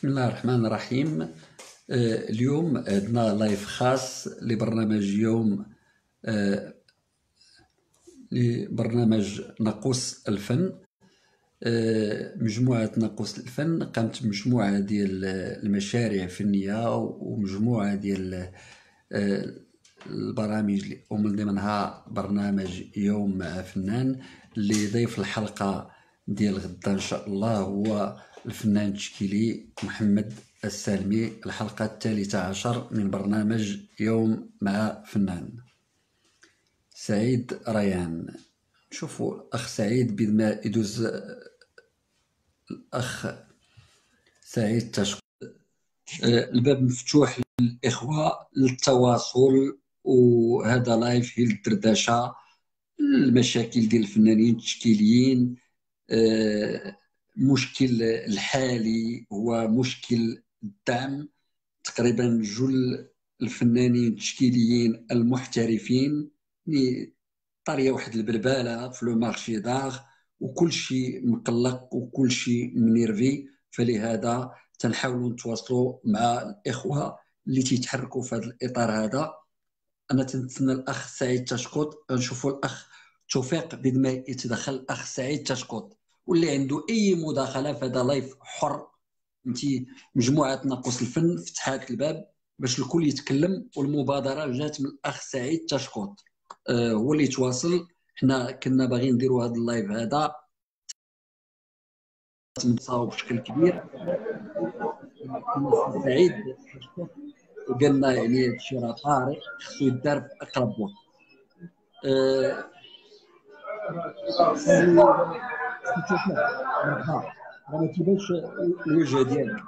بسم الله الرحمن الرحيم. اليوم عندنا لايف خاص لبرنامج يوم، لبرنامج ناقوس الفن. مجموعة ناقوس الفن قامت بمجموعة ديال المشاريع الفنية ومجموعة ديال البرامج، ومن ضمنها برنامج يوم مع فنان. اللي ضيف الحلقة ديال غدا إن شاء الله هو الفنان التشكيلي محمد السالمي. الحلقة 13 من برنامج يوم مع فنان. سعيد ريان. شوفوا الأخ سعيد بيد ما يدوز. الأخ سعيد تشكر. الباب مفتوح للإخوة للتواصل، وهذا لايف هي الدردشة المشاكل ديال الفنانين التشكيليين. المشكل الحالي هو مشكل الدعم. تقريبا جل الفنانين التشكيليين المحترفين طاريه واحد البلباله في لو مارشي داغ، وكل شيء مقلق وكل شيء منيرفي. فلهذا تنحاولوا نتواصلوا مع الاخوه اللي تيتحركوا في هذا الاطار هذا. انا تنتسنى الاخ سعيد تشكوط، نشوفوا الاخ توفيق بد ما يتدخل. الاخ سعيد تشكوط واللي عنده اي مداخله في هذا لايف حر. انت مجموعه ناقوس الفن فتحات الباب باش الكل يتكلم، والمبادره جات من الاخ سعيد تشكوط. هو اللي يتواصل. حنا كنا باغيين نديروا هذا اللايف هذا تنصاوب بشكل كبير. سعيد تشكوط قال لنا يعني هذا الشيء راه طارئ خصو يدار في اقرب وقت. مرحبا، ما تيبانش الوجه ديالك.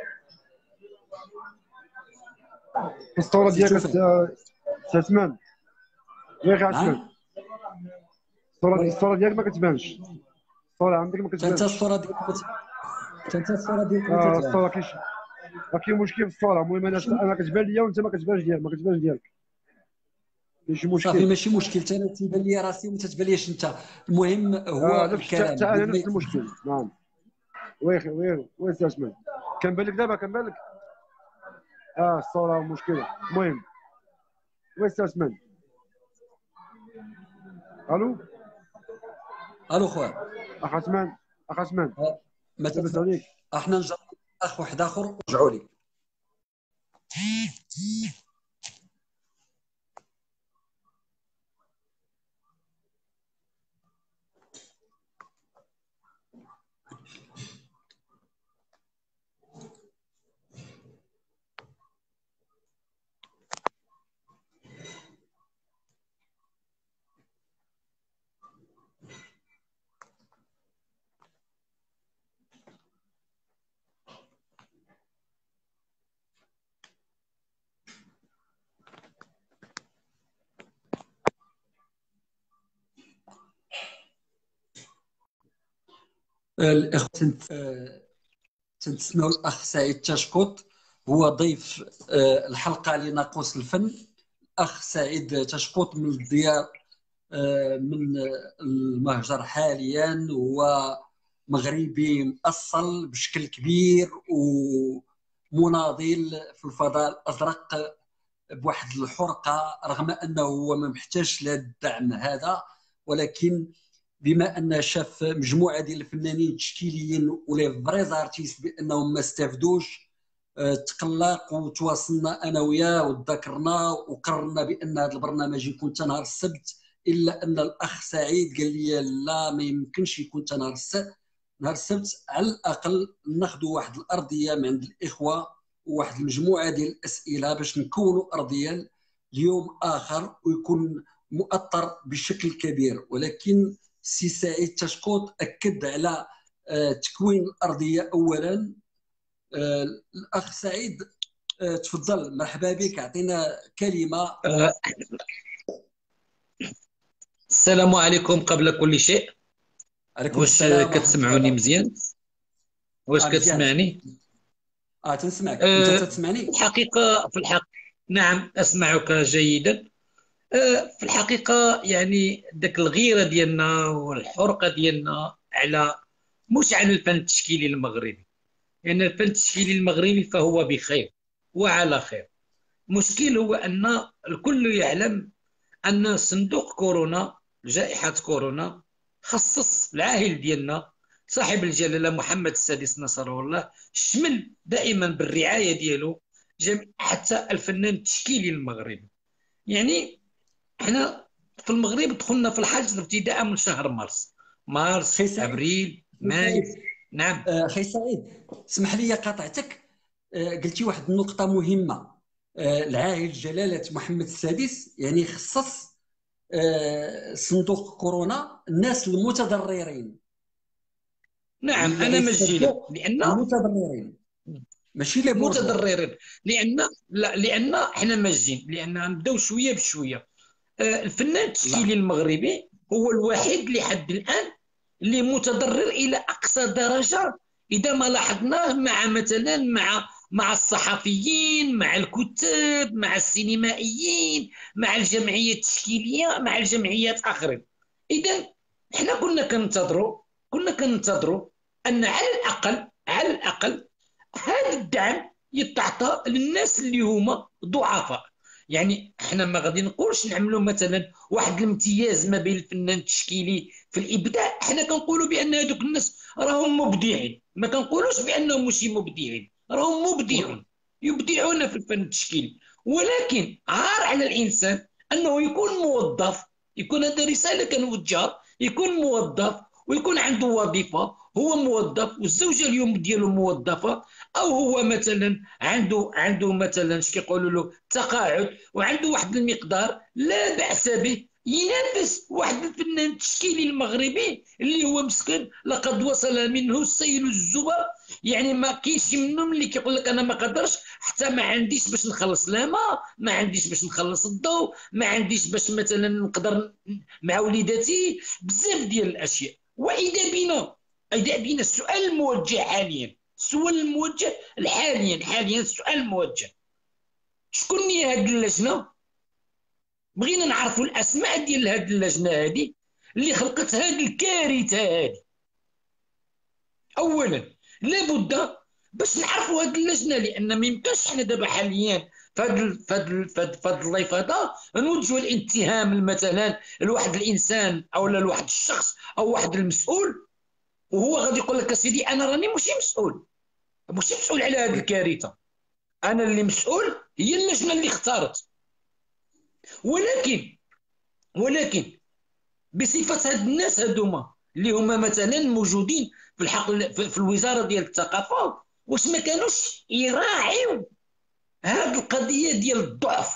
الصورة ديالك تسمان غير عشان الصورة ديالك ما كتبانش. الصورة عندك ما كتبانش. انت الصورة ديالك الصورة كاين مشكل في الصورة. المهم انا كتبان ليا وانت ما كتبانش ديالك. كاين شي مشكل. صافي ماشي مشكل، انا تيبان لي راسي وما تتبانليش انت. المهم هو الكلام. حتى انا نفس المشكل. نعم وي تسمان. كنبان لك دابا الصورة مشكلة. المهم وي تسمان. الو خويا اخ عثمان ما لاباس عليك؟ احنا نجرب اخ واحد اخر ورجعوا لي. الاخوه تنتسناو الاخ سعيد تشكوط، هو ضيف الحلقه لناقوس الفن. الاخ سعيد تشكوط من الديار، من المهجر حاليا، هو مغربي مأصل بشكل كبير ومناضل في الفضاء الازرق بواحد الحرقه، رغم انه هو ما محتاجش لهذا الدعم هذا. ولكن بما ان شاف مجموعه ديال الفنانين التشكيليين ولي فريز ارتيست بانهم ما استافدوش، تقلق وتواصلنا انا وياه وتذكرنا وقررنا بان هذا البرنامج يكون نهار السبت. الا ان الاخ سعيد قال لي لا، ما يمكنش يكون نهار السبت. نهار السبت على الاقل ناخذوا واحد الارضيه من عند الاخوه وواحد المجموعه ديال الاسئله باش نكونوا ارضيه ليوم اخر ويكون مؤثر بشكل كبير. ولكن سي سعيد تشكوط اكد على تكوين الارضيه اولا. الاخ سعيد تفضل، مرحبا بك، اعطينا كلمه. السلام عليكم. قبل كل شيء، واش كتسمعوني مزيان؟ واش كتسمعني؟ تنسمعك. انت تسمعني؟ في الحقيقه نعم اسمعك جيدا. في الحقيقه يعني داك الغيره ديالنا والحرقه ديالنا على مش على الفن التشكيلي المغربي، لأن الفن التشكيلي المغربي فهو بخير وعلى خير. المشكل هو أن الكل يعلم أن صندوق كورونا، جائحة كورونا، خصص العاهل ديالنا صاحب الجلالة محمد السادس نصره الله، شمل دائما بالرعاية ديالو حتى الفنان التشكيلي المغربي. يعني احنا في المغرب دخلنا في الحجر ابتداء من شهر خي مارس، سعيد، ابريل، مايو. نعم. خي سعيد، اسمح لي قاطعتك. قلتي واحد النقطة مهمة. العاهل جلالة محمد السادس يعني خصص صندوق كورونا الناس المتضررين، يعني نعم اللي انا مجيلك غيستافدوا لان المتضررين ماشي لي بورجوا. متضررين، لان لا، لان احنا ماجين، لان نبداو شويه بشويه. الفنان التشكيلي لا المغربي هو الوحيد لحد الآن اللي متضرر إلى أقصى درجة. إذا ما لاحظناه مع مثلا مع الصحفيين، مع الكتاب، مع السينمائيين، مع الجمعية التشكيلية، مع الجمعيات آخرين. إذا احنا كنا كننتظروا أن على الأقل هذا الدعم يتعطى للناس اللي هما ضعفاء. يعني احنا ما غادي نقولش نعملوا مثلا واحد الامتياز ما بين الفنان التشكيلي في الابداع، احنا كنقولوا بان هذوك الناس راهم مبدعين، ما كنقولوش بانهم ماشي مبدعين، راهم مبدعون، يبدعون في الفن التشكيلي. ولكن عار على الانسان انه يكون موظف، يكون هذا رساله كنوجهها، يكون موظف ويكون عنده وظيفه، هو موظف والزوجه اليوم ديالو موظفه، او هو مثلا عنده مثلا اش كيقولوا له تقاعد، وعنده واحد المقدار لا باس به ينافس واحد الفنان التشكيلي المغربي اللي هو مسكين لقد وصل منه السيل الزبر. يعني ما كاينش منهم اللي كيقول لك انا ما قدرش حتى ما عنديش باش نخلص الماء، ما عنديش باش نخلص الضوء، ما عنديش باش مثلا نقدر مع وليداتي بزاف ديال الاشياء. اذا بينا السؤال الموجه حاليا، السؤال الموجه حاليا السؤال الموجه، شكون هي هذه اللجنه؟ بغينا نعرفوا الاسماء ديال هذه اللجنه هذه اللي خلقت هذه الكارثه هذه. اولا لابد باش نعرفوا هذه اللجنه، لان ما يمكنش حنا دابا حاليا فهاد اللايف هذا نوجهوا الاتهام مثلا لواحد الانسان او لواحد الشخص او واحد المسؤول، وهو غادي يقول لك سيدي انا راني ماشي مسؤول على هذه الكارثه، انا اللي مسؤول هي اللجنه اللي اختارت. ولكن بصفه هاد الناس هادوما اللي هما مثلا موجودين في الوزاره ديال الثقافه، واش ما كانوش يراعيو هاد القضيه ديال الضعف،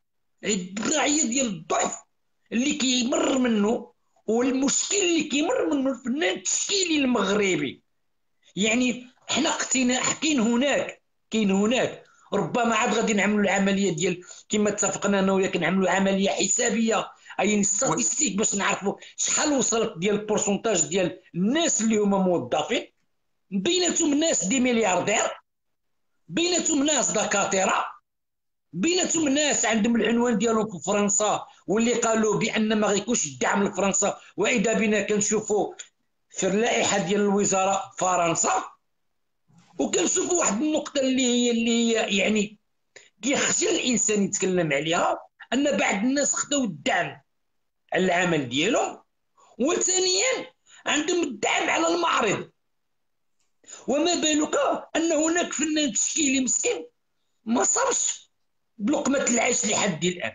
اللي كيمر منه، والمشكل اللي كيمر منه الفنان التشكيلي المغربي. يعني احنا كاين هناك ربما عاد غادي نعملوا العمليه ديال كما اتفقنا انا وياك، نعملوا عمليه حسابيه اي ستاتستيك باش نعرفوا شحال وصلت ديال البورسونتاج ديال الناس اللي هما موظفين، بيناتهم ناس دي ملياردير، بيناتهم ناس دكاتره، بيناتهم ناس عندهم العنوان ديالهم في فرنسا واللي قالوا بان ما غيكونش الدعم لفرنسا، واذا بنا كنشوفوا في اللائحه ديال الوزاره فرنسا. وكنشوفوا واحد النقطه اللي هي يعني كيخجل الانسان يتكلم عليها، ان بعض الناس خداو الدعم على العمل ديالهم، وثانيا عندهم الدعم على المعرض. وما بالك ان هناك فنان تشكيلي مسكين ما صابش بلقمه العيش لحد الان.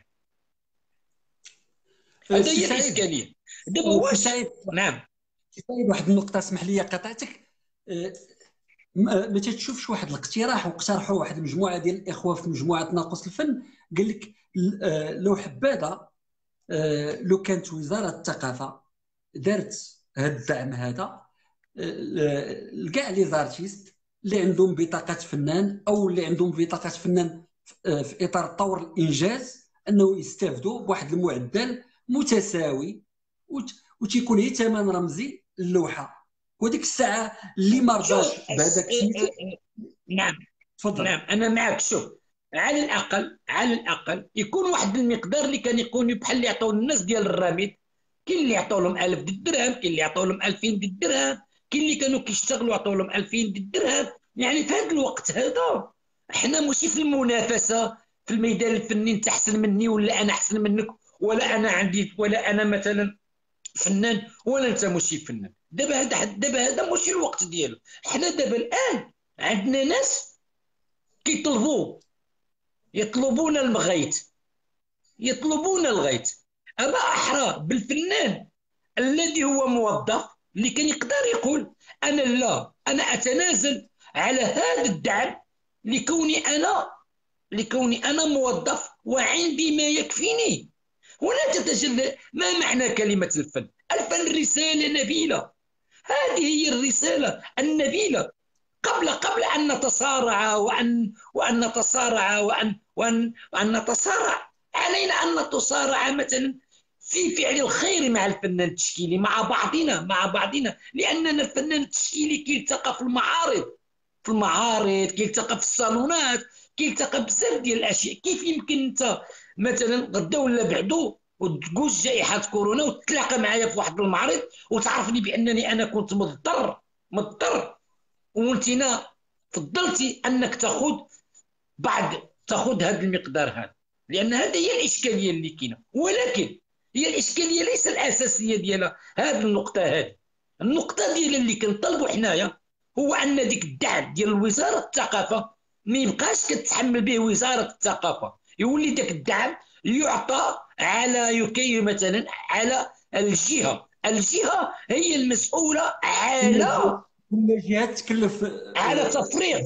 هذا هي الاشكاليه دابا. واش نعم سعيد، واحد النقطه اسمح لي قطعتك. ما تتشوفش واحد الاقتراح واقترحوا واحد المجموعه ديال الاخوه في مجموعه ناقص الفن، قال لك لو حبذا لو كانت وزاره الثقافه دارت هذا الدعم هذا لكاع لي زارتيست اللي عندهم بطاقه فنان او اللي عندهم بطاقه فنان في اطار طور الانجاز، انه يستافدوا بواحد المعدل متساوي وتيكون هي ثمن رمزي للوحه. وديك الساعه اللي ما رضاش بهذاك سميتو. نعم تفضل. نعم انا معك. شوف، على الاقل يكون واحد المقدار اللي كان يكون بحال اللي يعطيو الناس ديال الرميد. كاين اللي يعطيو لهم 1000 درهم، كاين اللي يعطيو لهم 2000 درهم، كاين اللي كانوا كيشتغلوا يعطيو لهم 2000 درهم، يعني في هذا الوقت هذا احنا ماشي في المنافسه في الميدان الفني، انت احسن مني ولا انا احسن منك، ولا انا عندي، ولا انا مثلا فنان ولا انت ماشي فنان. دابا هذا ماشي الوقت ديالو. احنا دابا الان عندنا ناس يطلبون المغيت، يطلبون الغيت. أما أحرى بالفنان الذي هو موظف اللي كان يقدر يقول أنا لا، أنا أتنازل على هذا الدعم لكوني أنا موظف وعندي ما يكفيني. ولا تتجلى ما معنى كلمة الفن. الفن رسالة نبيلة، هذه هي الرسالة النبيلة. قبل أن نتصارع وأن نتصارع وأن نتصارع، علينا أن نتصارع مثلا في فعل الخير مع الفنان التشكيلي، مع بعضنا، لأننا الفنان التشكيلي كيلتقى في المعارض، كيلتقى في الصالونات، كيلتقى بزاف ديال الاشياء. كيف يمكن انت مثلا غدا ولا بعدو وتجوز جائحه كورونا وتتلاقى معايا في واحد المعرض وتعرفني بانني انا كنت مضطر وانتنا فضلتي انك تاخذ هذا المقدار هذا، لان هذه هي الاشكاليه اللي كاينه. ولكن هي الاشكاليه ليس الاساسيه ديالها هذه النقطه ديال اللي كنطلبوا حنايا هو ان ديك الدعم ديال وزاره الثقافه ما يبقاش كتحمل به وزاره الثقافه، يولي داك الدعم يعطى على يكي مثلا على الجهه هي المسؤوله على كل جهه تكلف على تفريغ.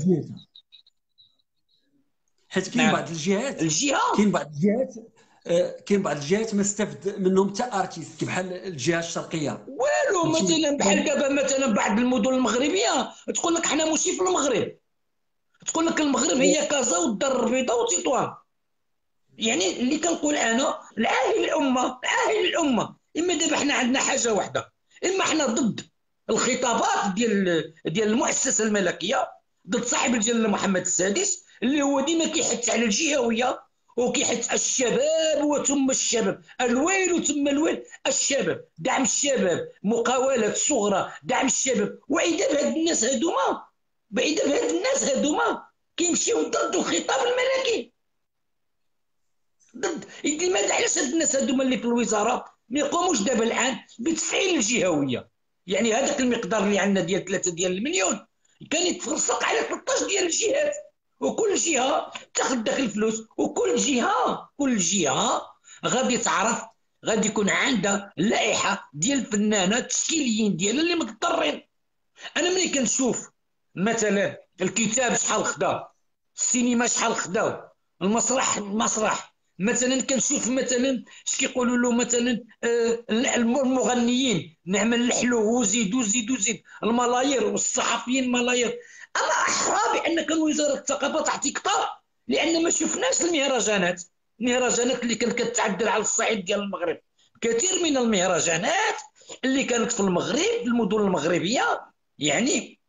حيت كاين بعض الجهات كاين بعض الجهات ما استفد منهم حتى ارتيست بحال الجهه الشرقيه والو. مثلا بحال دابا مثلا بعض المدن المغربيه تقول لك حنا ماشي في المغرب، تقول لك المغرب هي كازا والدار البيضاء وتطوان. يعني اللي كنقول انا العاهل الامه اما دابا حنا عندنا حاجه واحده، اما حنا ضد الخطابات ديال المؤسسه الملكيه، ضد صاحب الجلاله محمد السادس اللي هو ديما كيحث على الجهويه وكيحث الشباب وثم الشباب، الويل ثم الويل، الشباب، دعم الشباب، مقاوله الصغرى، دعم الشباب. واذا بهاد الناس هادوما كيمشيو ضد الخطاب الملكي، ضد. لماذا علاش هاد الناس هادوما اللي في الوزاره ما يقوموش دابا الان بتفعيل الجهويه؟ يعني هذاك المقدار اللي عندنا ديال 3 ديال المليون كان يتفرسق على 13 ديال الجهات، وكل جهه تاخذ داك الفلوس، وكل جهه غادي تعرف، غادي يكون عندها لائحه ديال الفنانات التشكيليين ديالها اللي مضطرين. انا ملي كنشوف مثلا الكتاب شحال خدا، السينما شحال خداو، المسرح مثلا كنشوف مثلا اش كيقولوا له مثلا المغنيين نعمل الحلو وزيد الملايير والصحفيين ملايير. انا احرى بان كان وزاره الثقافه تعطي كثار، لان ما شفناش المهرجانات اللي كانت كتعدل على الصعيد ديال المغرب. كثير من المهرجانات اللي كانت في المغرب في المدن المغربيه يعني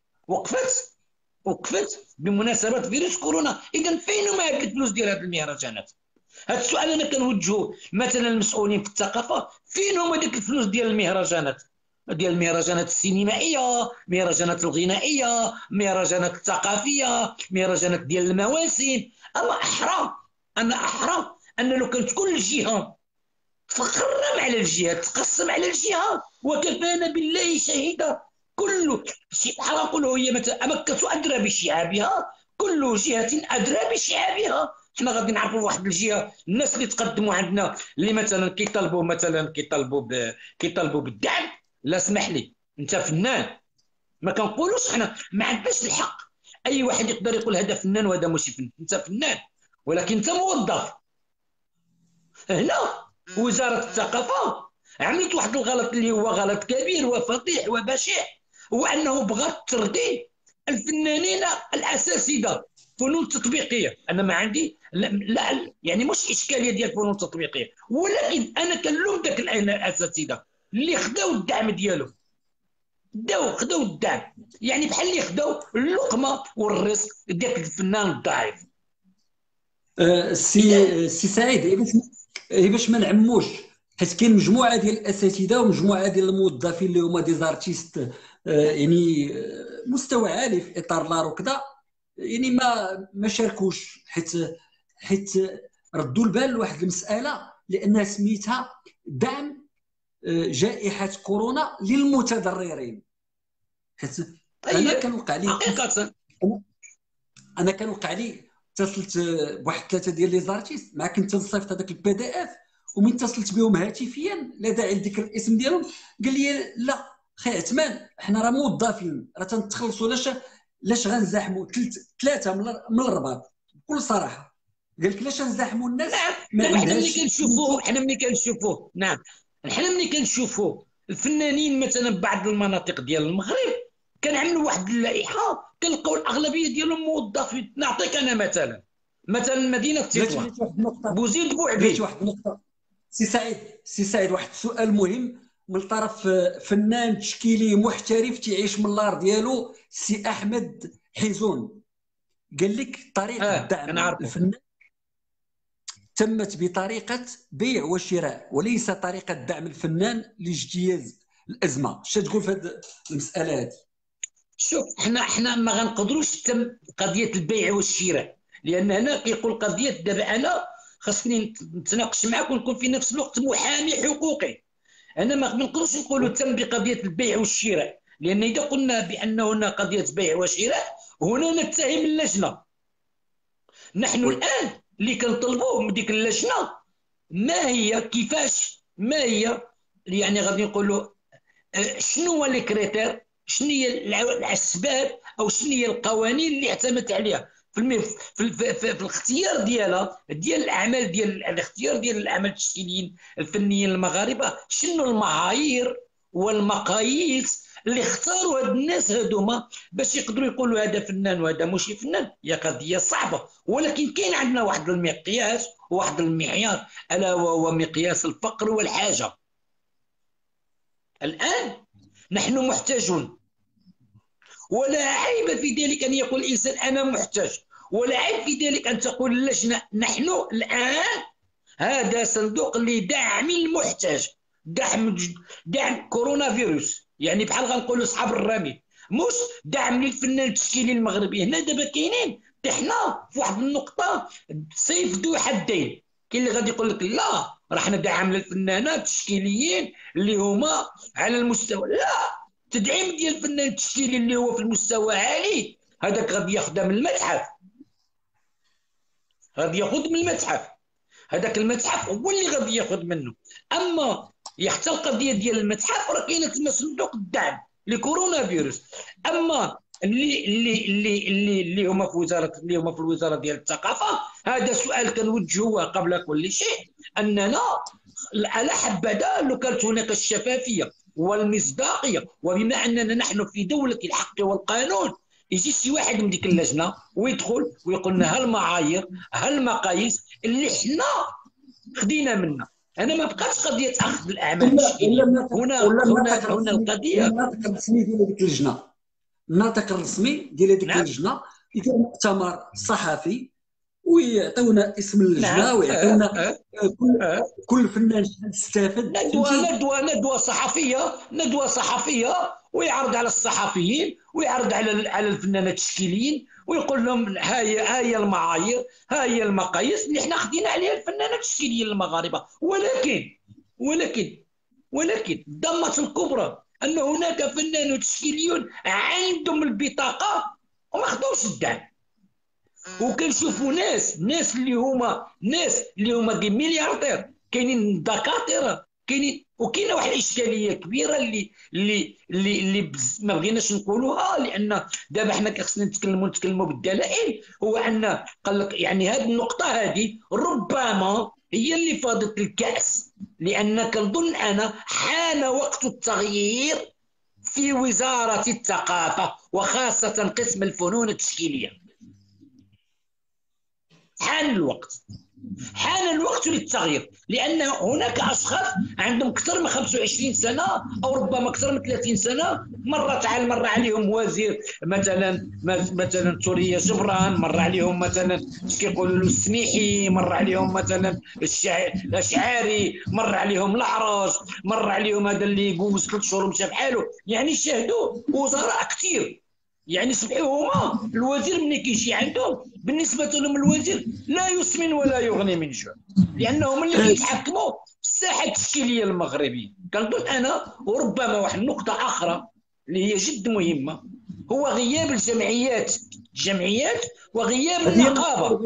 وقفت بمناسبه فيروس كورونا. اذا فين هما هاد الفلوس ديال هاد المهرجانات؟ هذا السؤال انا كنوجهه مثلا المسؤولين في الثقافه، فين هما ديك الفلوس ديال المهرجانات السينمائيه، مهرجانات الغنائيه، مهرجانات الثقافيه، مهرجانات ديال المواسم. انا احرى ان لو كانت كل جهه تقرب على الجهه، تقسم على الجهه، وكفانا بالله شهيدا. كل شيء بحال نقولوا هي مثلا مكة أدرى بشعابها، كل جهة أدرى بشعابها. حنا غادي نعرفوا واحد الجهه الناس اللي تقدموا عندنا اللي مثلا كيطالبوا بالدعم. لا اسمح لي، انت فنان، ما كنقولوش حنا ما عندناش الحق. اي واحد يقدر يقول هذا فنان وهذا ماشي فنان، انت فنان ولكن انت موظف. هنا وزاره الثقافه عملت واحد الغلط اللي هو غلط كبير وفضيح وبشع، هو انه بغات ترضي الفنانين الاساتذه فنون تطبيقيه. انا ما عندي لا يعني مش اشكاليه ديال الفنون التطبيقيه، ولكن انا كنلوم ذاك الاساتذه اللي خداو الدعم ديالهم، خداو الدعم، يعني بحال اللي خداو اللقمه والرزق ديال الفنان الضعيف. سي سعيد، باش ما نعموش، حيت كاين مجموعه ديال الاساتذه ومجموعه ديال الموظفين اللي هما دي زارتيست يعني مستوى عالي في اطار لار وكذا، يعني ما شاركوش، حيت ردوا البال لواحد المساله لانها سميتها دعم جائحه كورونا للمتضررين. حيت انا طيب كان وقع لي حقيقه انا كان وقع لي اتصلت بواحد 3 ديال لي زارتيست، مع كنت نصيفط هذاك البي دي اف، ومن اتصلت بهم هاتفيا لا داعي لذكر الاسم ديالهم، قال لي لا خي عثمان حنا راه موظفين، راه تنتخلصوا لاش غنزاحموا 3 من الرباط. بكل صراحه قال لك لاش غنزاحموا الناس نعم. ما دابا عندهاش. حنا ملي كنشوفوا نعم، حنا ملي كنشوفوا الفنانين مثلا بعض المناطق ديال المغرب كنعملوا واحد اللائحه كنلقاو الاغلبيه ديالهم موظفين. نعطيك انا مثلا مدينه تطوان، بوزيد بغيت بوعبيد. واحد النقطه سي سعيد واحد السؤال مهم من طرف فنان تشكيلي محترف تعيش من اللار ديالو، سي احمد حيزون. قال لك طريقه دعم كنعرفوا. الفنان تمت بطريقه بيع وشراء وليس طريقه دعم الفنان لاجتياز الازمه. اش تقول في هذه المساله هذه؟ شوف، حنا ما غنقدروش تم قضيه البيع والشراء، لان هنا كيقول قضيه. دابا انا خاصني نتناقش معك ونكون في نفس الوقت محامي حقوقي. انا ما نقدرش نقولوا تم بقضيه البيع والشراء، لان اذا قلنا بان هنا قضيه بيع وشراء هنا نتهم اللجنه. نحن الان اللي كنطلبوه من ديك اللجنه ما هي كيفاش، ما هي يعني غادي نقولوا شنو هو لي كريتير، شنو هي الاسباب او شنو هي القوانين اللي اعتمدت عليها في الاختيار ديالها ديال الاعمال، ديال الاختيار ديال الاعمال التشكيليين الفنيين المغاربه. شنو المعايير والمقاييس اللي اختاروا هاد الناس هادوما باش يقدروا يقولوا هذا فنان وهذا ماشي فنان؟ هي قضيه صعبه، ولكن كاين عندنا واحد المقياس وواحد المعيار، الا وهو مقياس الفقر والحاجه. الان نحن محتاجون، ولا عيب في ذلك أن يقول الإنسان أنا محتاج، ولا عيب في ذلك أن تقول اللجنة نحن الآن هذا صندوق لدعم المحتاج، دعم كورونا فيروس، يعني بحال غنقولوا أصحاب الرمي، مش دعم للفنان التشكيلي المغربي. هنا دابا كاينين حنا في واحد النقطة سيف ذو حدين. كاين اللي غادي يقول لك لا راه حنا دعم للفنانات التشكيليين اللي هما على المستوى. لا، تدعيم ديال الفنان التشكيلي اللي هو في المستوى عالي هذاك غادي ياخذها من المتحف، غادي ياخذ من المتحف، هذاك المتحف هو اللي غادي ياخذ منه. اما حتى القضيه ديال المتحف راه كاينه تما صندوق الدعم لكورونا فيروس. اما اللي هما في الوزاره ديال الثقافه، هذا سؤال كنوجهوه قبل كل شيء، اننا على حبذا لو كانت هناك الشفافيه والمصداقيه، وبما اننا نحن في دوله الحق والقانون يجي شي واحد من ديك اللجنه ويدخل ويقول لنا هالمعايير هالمقاييس اللي حنا خدينا منها. انا ما بقاش قضيه اخذ الاعمال التشكيليه هنا القضيه. الناطق الرسمي ديال هذيك اللجنه، الناطق الرسمي ديال هذيك اللجنه يدير مؤتمر صحفي ويعطيونا اسم اللجنه ويعطيونا كل فنان شحال استفاد. ندوه صحفيه ويعرض على الصحفيين ويعرض على الفنانات التشكيليين ويقول لهم ها هي المعايير، ها هي المقاييس اللي احنا خدينا عليها الفنانات التشكيليين المغاربه. ولكن الضمه الكبرى ان هناك فنانون تشكيليون عندهم البطاقه وما خدوش الدعم. وكنشوفوا ناس اللي هما دي ملياردير، كاينين دكاتره، كاينين. وكاينه واحد الاشكاليه كبيره اللي ما بغيناش نقولوها، لان دابا حنا خصنا نتكلموا بالدلائل. هو ان قال لك يعني هذه النقطه هذه ربما هي اللي فاضت الكاس، لان كنظن انا حان وقت التغيير في وزاره الثقافه وخاصه قسم الفنون التشكيليه. حان الوقت للتغيير، لأن هناك أشخاص عندهم أكثر من 25 سنة أو ربما أكثر من 30 سنة. مر عليهم وزير مثلا سوريا جبران، مر عليهم مثلا كيقولوا له السميحي، مر عليهم مثلا الأشعاري، مر عليهم الأعرج، مر عليهم هذا اللي يقوم 3 شهور مشى بحاله. يعني شاهدوا وزراء كثير، يعني صبحوا هما الوزير ملي كيجي عندهم بالنسبه لهم الوزير لا يسمن ولا يغني من جوع، لانهم اللي كيتحكموا في الساحه التشكيليه المغربيه. كنظن انا، وربما واحد النقطه اخرى اللي هي جد مهمه، هو غياب الجمعيات وغياب النقابه.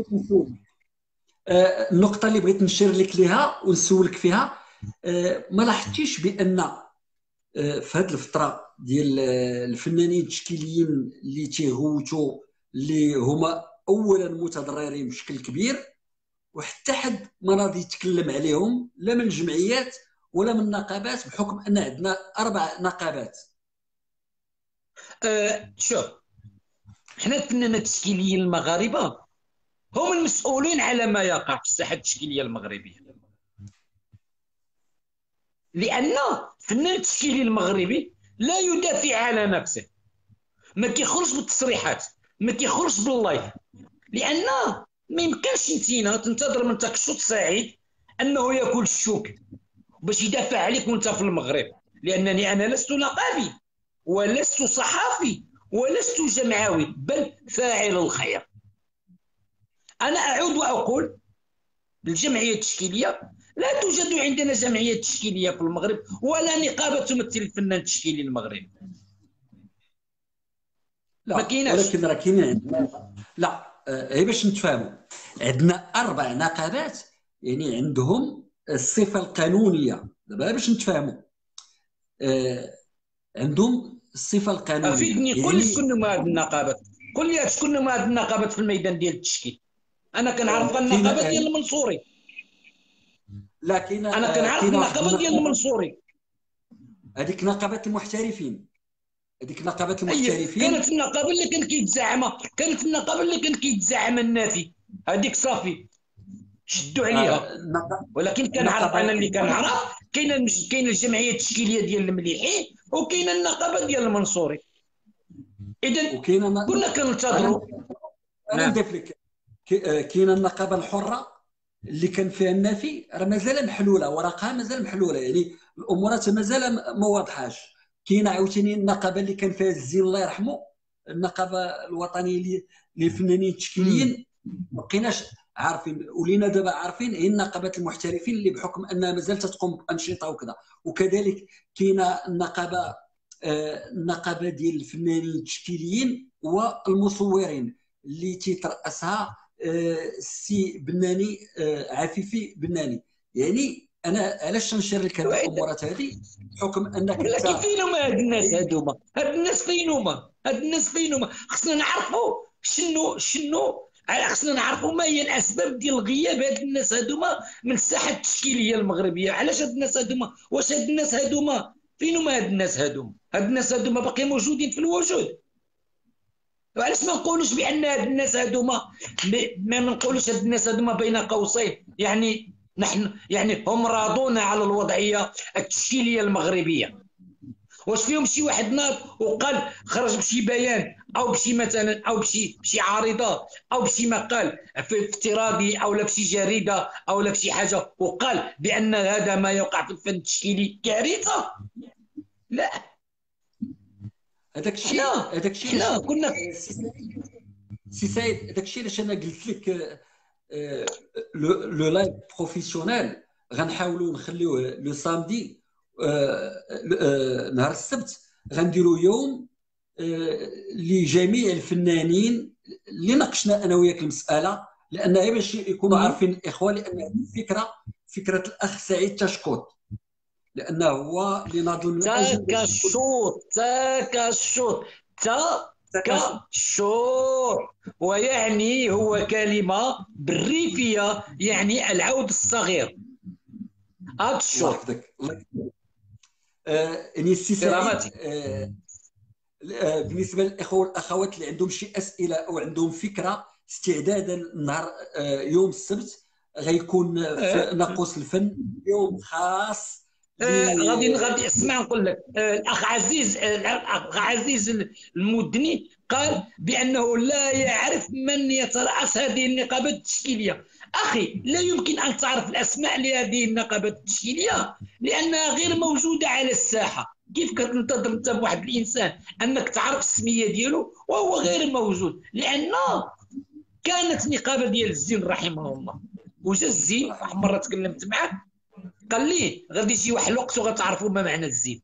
النقطه اللي بغيت نشير لك ليها ونسولك فيها، ما لاحظتيش بان في هذه الفتره ديال الفنانين التشكيليين اللي تيغوتوا، اللي هما اولا متضررين بشكل كبير، وحتى حد ما راضي يتكلم عليهم لا من الجمعيات ولا من النقابات، بحكم ان عندنا 4 نقابات؟ شوف، حنا الفنانين التشكيليين المغاربه هم المسؤولين على ما يقع في الساحه التشكيليه المغربيه، لان الفنان التشكيلي المغربي لا يدافع على نفسه، ما كيخرجش بالتصريحات، ما كيخرجش باللايف، لان ما يمكنش انت تنتظر من تكشوط سعيد انه ياكل الشوك باش يدافع عليك وانت في المغرب، لانني انا لست نقابي ولست صحافي ولست جمعوي، بل فاعل الخير. انا اعود واقول بالجمعيه التشكيليه، لا توجد عندنا جمعيه تشكيليه في المغرب ولا نقابه تمثل الفنان التشكيلي المغربي. لا، ما كايناش. ولكن راه كاين عندنا، لا هي باش نتفاهموا، عندنا 4 نقابات يعني عندهم الصفه القانونيه، دابا باش نتفاهموا، عندهم الصفه القانونيه. افيدني، قل يعني لي شكون هما هاد النقابات، قل لي شكون هما هاد النقابات في الميدان ديال التشكيل. انا كنعرف النقابه ديال المنصوري، لا كاين، انا كنعرف النقابه ديال المنصوري. هذيك نقابه المحترفين، هذيك نقابه أيه، المحترفين كانت النقابه اللي كان كيتزعمها، كانت النقابه اللي كان كيتزعم النافي، هذيك صافي شدوا عليها. ولكن كنعرف انا اللي كنعرف، كاين الجمعيه التشكيليه ديال المليحين وكاين النقابه ديال المنصوري. اذا كنا كننتظروا. انا نضيف لك، كاين النقابه الحره اللي كان فيها النافي، راه مازال محلوله، ورقها مازال محلوله، يعني الامورات مازال ما واضحاش. كاين عاوتاني النقابه اللي كان فيها الزين الله يرحمه، النقابه الوطنيه للفنانين التشكيليين، ما بقيناش عارفين، ولينا دابا عارفين هي النقابات المحترفين اللي بحكم انها مازال تقوم بانشطه وكذا. وكذلك كاينه النقابه ديال الفنانين التشكيليين والمصورين اللي تيترأسها السي بناني، عفيفي بناني. يعني انا علاش نشير لك هذه الامورات هذه، بحكم انك ولكن فين هما هاد الناس هادوما؟ هاد الناس فين هما؟ هاد الناس فين هما؟ خصنا نعرفوا شنو خصنا نعرفوا ما هي الاسباب ديال غياب هاد الناس هادوما من الساحه التشكيليه المغربيه. علاش هاد الناس هادوما؟ واش هاد الناس هادوما فين هما؟ هاد الناس هادوما، هاد الناس هادوما باقي موجودين في الوجود؟ وعلاش ما نقولوش بان هاد الناس هادوما، ما نقولوش هاد الناس هادوما بين قوسين، يعني نحن يعني هم راضون على الوضعيه التشكيليه المغربيه؟ واش فيهم شي واحد ناض وقال خرج بشي بيان او بشي مثلا او بشي عارضه او بشي مقال في افتراضي او لا بشي جريده او لا بشي حاجه وقال بان هذا ما يوقع في الفن التشكيلي كارثه؟ لا. هذاك الشيء حنا كنا سي سعيد، هذاك الشيء علاش انا قلت لك لو لايف بروفيسيونيل غنحاولوا نخليوه لو سامدي، نهار السبت غنديروا يوم لجميع الفنانين اللي ناقشنا انا وياك المساله، لان باش يكونوا عارفين الاخوه، لان فكره الاخ سعيد تشكوت، لانه هو اللي ناضل من اجل تكشوط، ويعني هو كلمه بالريفيه يعني العود الصغير. الله يحفظك. يعني السي سعيد، بالنسبه للاخوه والاخوات اللي عندهم شي اسئله او عندهم فكره، استعدادا نهار يوم السبت غيكون في ناقوس الفن يوم خاص. غادي اسمع نقول لك، الاخ عزيز المدني قال بانه لا يعرف من يترأس هذه النقابات التشكيليه. اخي، لا يمكن ان تعرف الاسماء لهذه النقابات التشكيليه لانها غير موجوده على الساحه. كيف كتنتظر انت بواحد الانسان انك تعرف السميه ديالو وهو غير موجود؟ لان كانت نقابه ديال الزين رحمه الله، وجا الزين واحد مره تكلمت معاه قال لي غادي يجي واحد الوقت وغتعرفوا ما معنى الزين.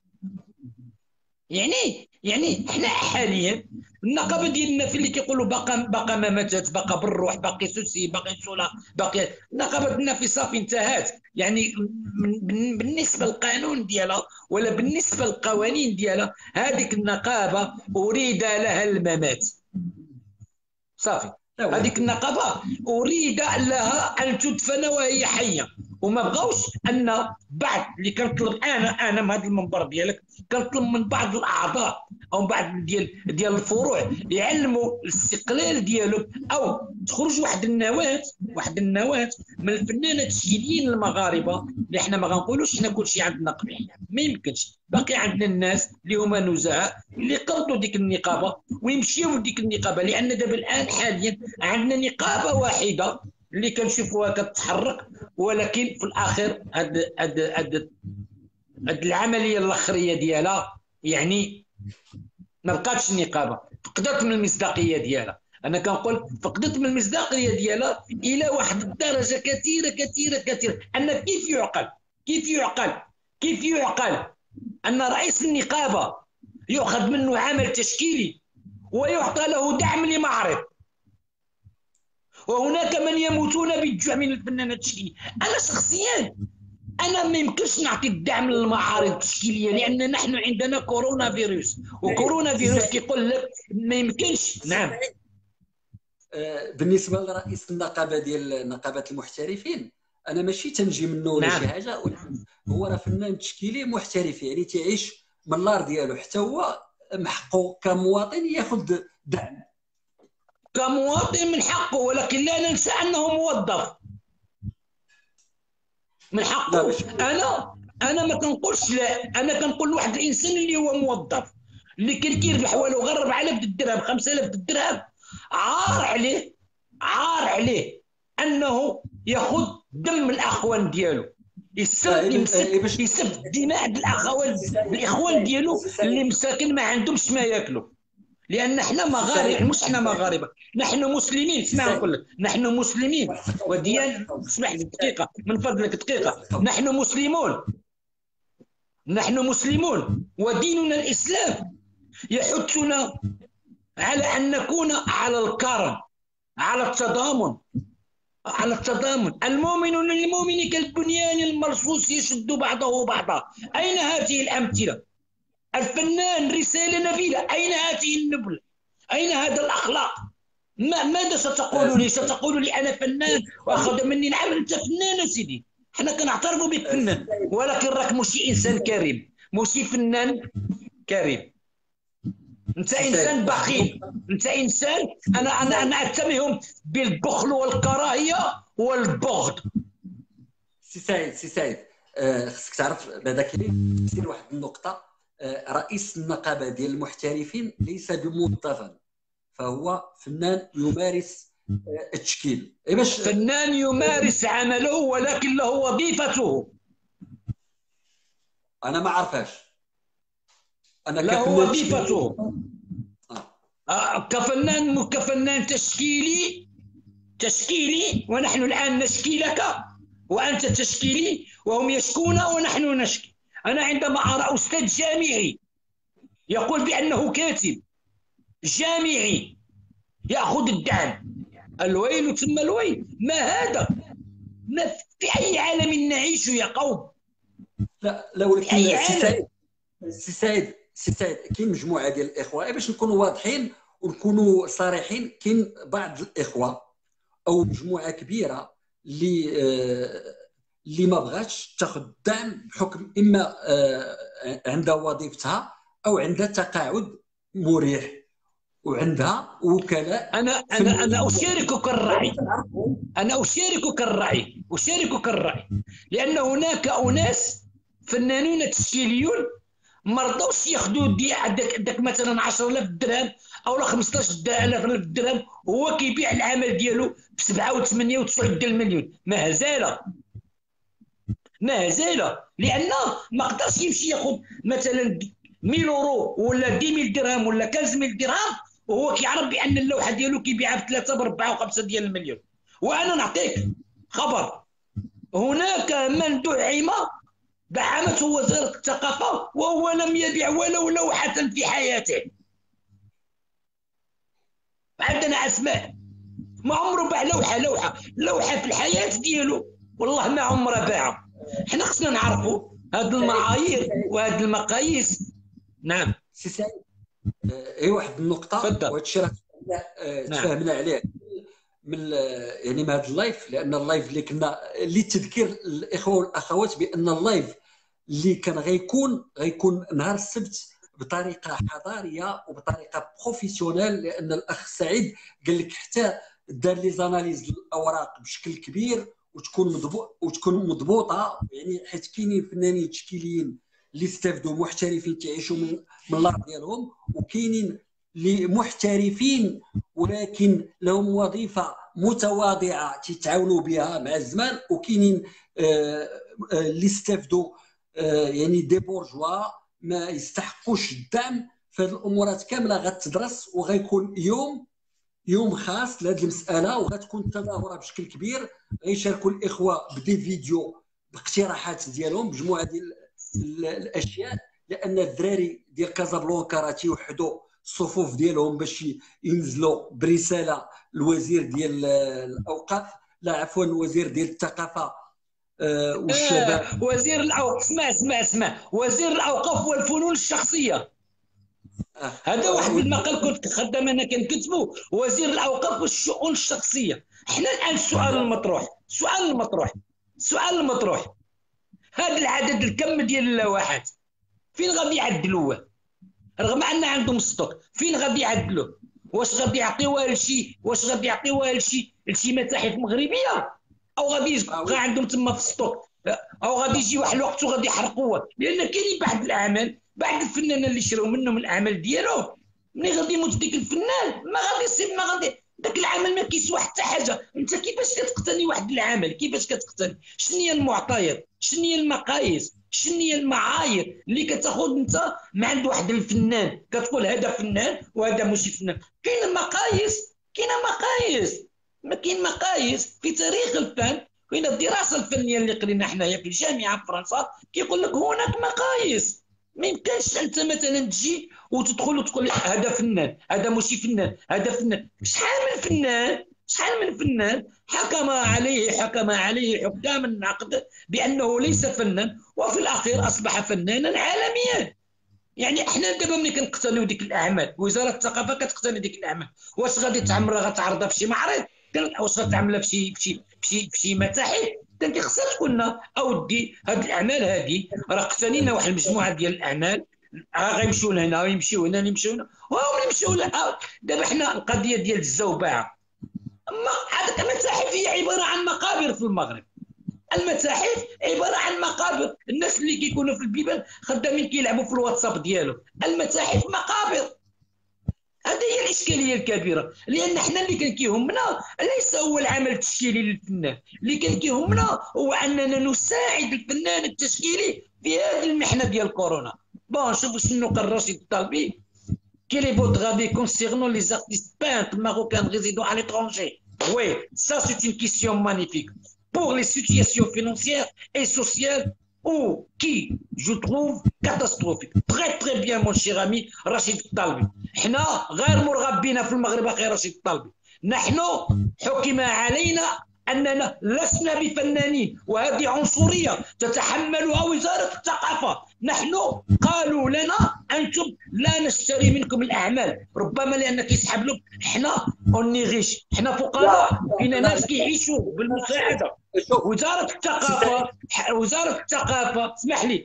يعني حنا حاليا النقابه ديالنا في اللي كيقولوا باقا ما ماتت، باقا بالروح، باقي سوسي، باقي صولا، باقي النقابه ديالنا في صافي انتهت. يعني بالنسبه للقانون ديالها ولا بالنسبه للقوانين ديالها هذيك النقابه اريد لها الممات صافي. هذيك النقابه اريد لها ان تدفن وهي حيه، وما بغاوش ان بعض اللي كنطلب انا من هذا المنبر ديالك كنطلب من بعض الاعضاء او بعض ديال الفروع يعلموا الاستقلال ديالهم، او تخرج واحد النواه من الفنانين التشكيليين المغاربه اللي حنا ما غنقولوش حنا كلشي عندنا قبيح، ما يمكنش. باقي عندنا الناس اللي هما نزهاء اللي قرضوا ديك النقابه ويمشيو لديك النقابه، لان دابا الان حاليا عندنا نقابه واحده اللي كنشوفوها كتتحرك، ولكن في الاخر هاد العمليه الاخريه ديالها يعني ما بقاتش النقابه، فقدت من المصداقيه ديالها. انا كنقول فقدت من المصداقيه ديالها الى واحد الدرجه كثيره ان كيف يعقل ان رئيس النقابه يؤخذ منه عمل تشكيلي ويعطى له دعم لمعرض، وهناك من يموتون بالجوع من الفنانات التشكيليه. انا شخصيا ما يمكنش نعطي الدعم للمعارض التشكيليه، لان نحن عندنا كورونا فيروس، وكورونا فيروس كيقول لك ما يمكنش. نعم. بالنسبه لرئيس النقابه ديال نقابه المحترفين، انا ماشي تنجي منه ولا شي حاجه، هو راه فنان تشكيلي محترف، يعني تعيش من اللار ديالو، حتى هو محقه كمواطن ياخذ دعم كمواطن من حقه، ولكن لا ننسى انه موظف من حقه. انا ما كنقولش لا، انا كنقول واحد الانسان اللي هو موظف اللي كيربح والو غير 4000 درهم 5000 درهم، عار عليه انه ياخذ دم الاخوان ديالو، يسب دماء الاخوان ديالو اللي مساكن ما عندهمش ما ياكلوا. لان احنا مغاربه، مش احنا مغاربه، نحن مسلمين. اسمع نقول لك، نحن مسلمين وديان. اسمح لي دقيقه من فضلك دقيقه. نحن مسلمون وديننا الاسلام يحثنا على ان نكون على الكرم، على التضامن. المؤمن للمؤمن كالبنيان المرصوص يشد بعضه بعضا. اين هذه الامثله؟ الفنان رسالة نبيلة، أين هذه النبل؟ أين هذا الأخلاق؟ ماذا ستقول لي؟ ستقول لي أنا فنان وأخذ مني العمل. أنت فنان سيدي، احنا كنعترفوا بك فنان، ولكن راك ماشي إنسان كريم، ماشي فنان كريم. أنت إنسان بخيل، أنت إنسان أنا أتهمهم بالبخل والكراهية والبغض. سي سعيد خصك تعرف بعدا كاين واحد النقطة. رئيس النقابه ديال المحترفين ليس بموظفا، فهو فنان يمارس التشكيل. فنان يمارس عمله ولكن له وظيفته. انا ما عرفهاش. انا له وظيفته كفنان تشكيلي، ونحن الان نشكيلك وانت تشكيلي، وهم يشكون ونحن نشكي. أنا عندما أرى أستاذ جامعي يقول بأنه كاتب جامعي يأخذ الدعم، الويل ثم الويل. ما هذا؟ ما في أي عالم نعيش يا قوم؟ لا ولكن سي سعيد كاين مجموعة ديال الإخوة، باش نكونوا واضحين ونكونوا صريحين، كاين بعض الإخوة أو مجموعة كبيرة اللي ما بغاتش تاخذ الدعم بحكم اما عندها وظيفتها او عندها تقاعد مريح وعندها وكلاء. انا اشاركك الراي لان هناك اناس فنانون تشكيليون ما رضاوش ياخذوا داك مثلا 10000 درهم او 15000 درهم، هو كيبيع العمل ديالو ب 7 و8 و9 مليون. مهزله، لانه ما قدرش يمشي ياخذ مثلا 1000 اورو ولا 10000 درهم ولا 15000 درهم، وهو كيعرف بان اللوحه ديالو كيبيعها ب 3 ب 4 و5 ديال المليون. وانا نعطيك خبر، هناك من دعم دعمته وزاره الثقافه وهو لم يبيع ولو لوحه في حياته. عندنا اسماء ما عمره باع لوحه في الحياه ديالو، والله ما عمره باعها. حنا خصنا نعرفوا هذه المعايير وهذه المقاييس. نعم سي سعيد، هي واحد النقطه وهذا الشيء راه تفاهمنا عليه من يعني من هذا اللايف، لان اللايف اللي كنا لتذكير الاخوه والاخوات بان اللايف اللي كان غيكون نهار السبت بطريقه حضاريه وبطريقه بروفيسيونيل، لان الاخ سعيد قال لك حتى دار لي زاناليز الاوراق بشكل كبير وتكون مضبوطه، يعني حيت كاينين فنانين تشكيليين اللي استافدوا محترفين تعيشوا من الارض ديالهم، وكاينين اللي محترفين ولكن لهم وظيفه متواضعه تيتعاونوا بها مع الزمان، وكاينين اللي استافدوا يعني دي بورجوا ما يستحقوش الدعم. فهذه الامورات كامله غتدرس وغيكون يوم خاص لهذه المساله، وغتكون التظاهره بشكل كبير. غيشاركوا الاخوه بدي فيديو باقتراحات ديالهم بمجموعه ديال الاشياء، لان الدراري ديال كازابلانكا راه تيوحدوا الصفوف ديالهم باش ينزلوا برساله الوزير ديال الاوقاف، لا عفوا الوزير ديال الثقافه والشباب. وزير الاوقاف، اسمع وزير الاوقاف والفنون الشخصيه. هذا واحد المقال كنت خدام انا كنكتبه، وزير الاوقاف والشؤون الشخصيه. احنا الان السؤال المطروح هذا العدد الكم ديال اللوحات فين غادي يعدلوه؟ رغم ان عندهم ستوك، فين غادي يعدلوه؟ واش غادي يعطيوها لشي متاحف مغربيه، او غادي يبقى عندهم تما في ستوك، او غادي يجي واحد الوقت وغادي يحرقوها؟ لان كاينين بعض الاعمال، بعض الفنانين اللي شراو منهم الاعمال ديالهم، ملي غادي يموت ديك الفنان ما غادي داك العمل ما كيسوى حتى حاجه. انت كيفاش كتقتني واحد العمل؟ كيفاش كتقتني؟ شنو هي المعطيات؟ شنو هي المقاييس؟ شنو هي المعايير اللي كتاخذ انت من عند واحد الفنان كتقول هذا فنان وهذا ماشي فنان؟ كاين مقاييس في تاريخ الفن، كاين الدراسه الفنيه اللي قرينا حنايا في الجامعه في فرنسا كيقول لك هناك مقاييس. ما يمكنش انت مثلا تجي وتدخل وتقول هذا فنان هذا ماشي فنان هذا فنان. شحال من فنان حكم عليه حكام النقد بانه ليس فنان، وفي الاخير اصبح فنانا عالميا. يعني احنا دابا ملي كنقتنيو ديك الاعمال، وزاره الثقافه كتقتني ديك الاعمال، واش غادي تعمرها غتعرضها في شي معرض؟ واش غتعملها في شي متاحف؟ انت خصك تكون اودي هاد الاعمال هادي راه اقتنينا واحد المجموعه ديال الاعمال، غيمشيو لهنا ويمشيو هنا وهم يمشيو لها. دابا حنا القضيه ديال الزوبعه، هذاك المتاحف هي عباره عن مقابر في المغرب. المتاحف عباره عن مقابر، الناس اللي كيكونوا في البيبان خدامين كيلعبوا في الواتساب ديالهم. المتاحف مقابر. هذه هي الاشكاليه الكبيره، لان حنا اللي كان كيهمنا ليس هو العمل التشكيلي للفنان، اللي كان كيهمنا هو اننا نساعد الفنان التشكيلي في هذه المحنه ديال كورونا. بون شوفوا شنو قال رشيد الطالبي. Quel est votre avis concernant les artistes peintres marocains résidant à l'étranger? Oui, ça c'est une question magnifique. Pour les situations financières et sociales ou qui, je trouve, catastrophique. Très bien mon cher ami Rachid الطالبي. حنا غير مرغبين في المغرب اخي رشيد الطالبي. نحن حكم علينا أننا لسنا بفنانين، وهذه عنصرية تتحملها وزارة الثقافة. نحن قالوا لنا أنتم لا نشتري منكم الأعمال، ربما لأنك يسحب لك. حنا أونيغيش، حنا فقراء، فينا ناس كيعيشوا بالمساعدة. وزارة الثقافة اسمح لي،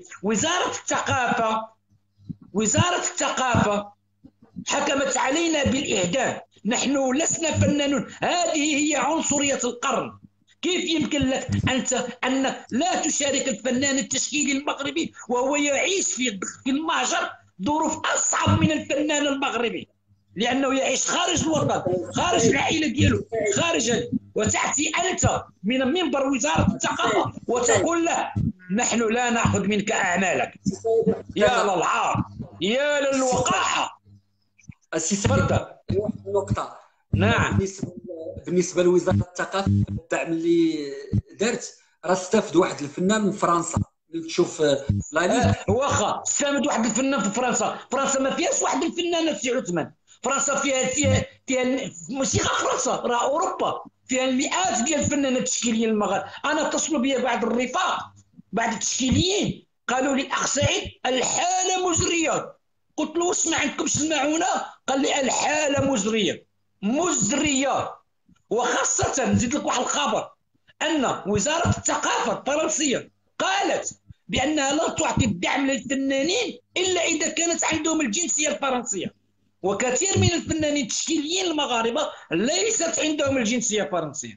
وزارة الثقافة حكمت علينا بالإعدام. نحن لسنا فنانون، هذه هي عنصرية القرن. كيف يمكن لك أنك لا تشارك الفنان التشكيلي المغربي وهو يعيش في المهجر ظروف أصعب من الفنان المغربي، لأنه يعيش خارج الوطن، خارج العائلة ديالو، خارج هذا، وتأتي أنت من منبر وزارة الثقافة وتقول له نحن لا نأخذ منك أعمالك. يا للعار. يا للوقاحه. السي سعيد، تفضل. واحد النقطه. نعم. بالنسبه لوزاره الثقافه، الدعم اللي دارت راه استفد واحد الفنان من فرنسا. اللي تشوف لا ليست. واخا استمد واحد الفنان في فرنسا، فرنسا ما فيهاش واحد الفنان السي عثمان. فرنسا فيها ماشي غير فرنسا، راه اوروبا فيها المئات ديال الفنانات التشكيليين المغاربه. انا اتصلوا بي بعض الرفاق، بعض التشكيليين، قالوا لي الاخ سعيد الحاله مزريه. قلت له واش ما عندكمش المعونه؟ قال لي الحاله مزريه مزريه. وخاصه نزيد لك واحد الخبر، ان وزاره الثقافه الفرنسيه قالت بانها لا تعطي الدعم للفنانين الا اذا كانت عندهم الجنسيه الفرنسيه، وكثير من الفنانين التشكيليين المغاربه ليست عندهم الجنسيه الفرنسيه.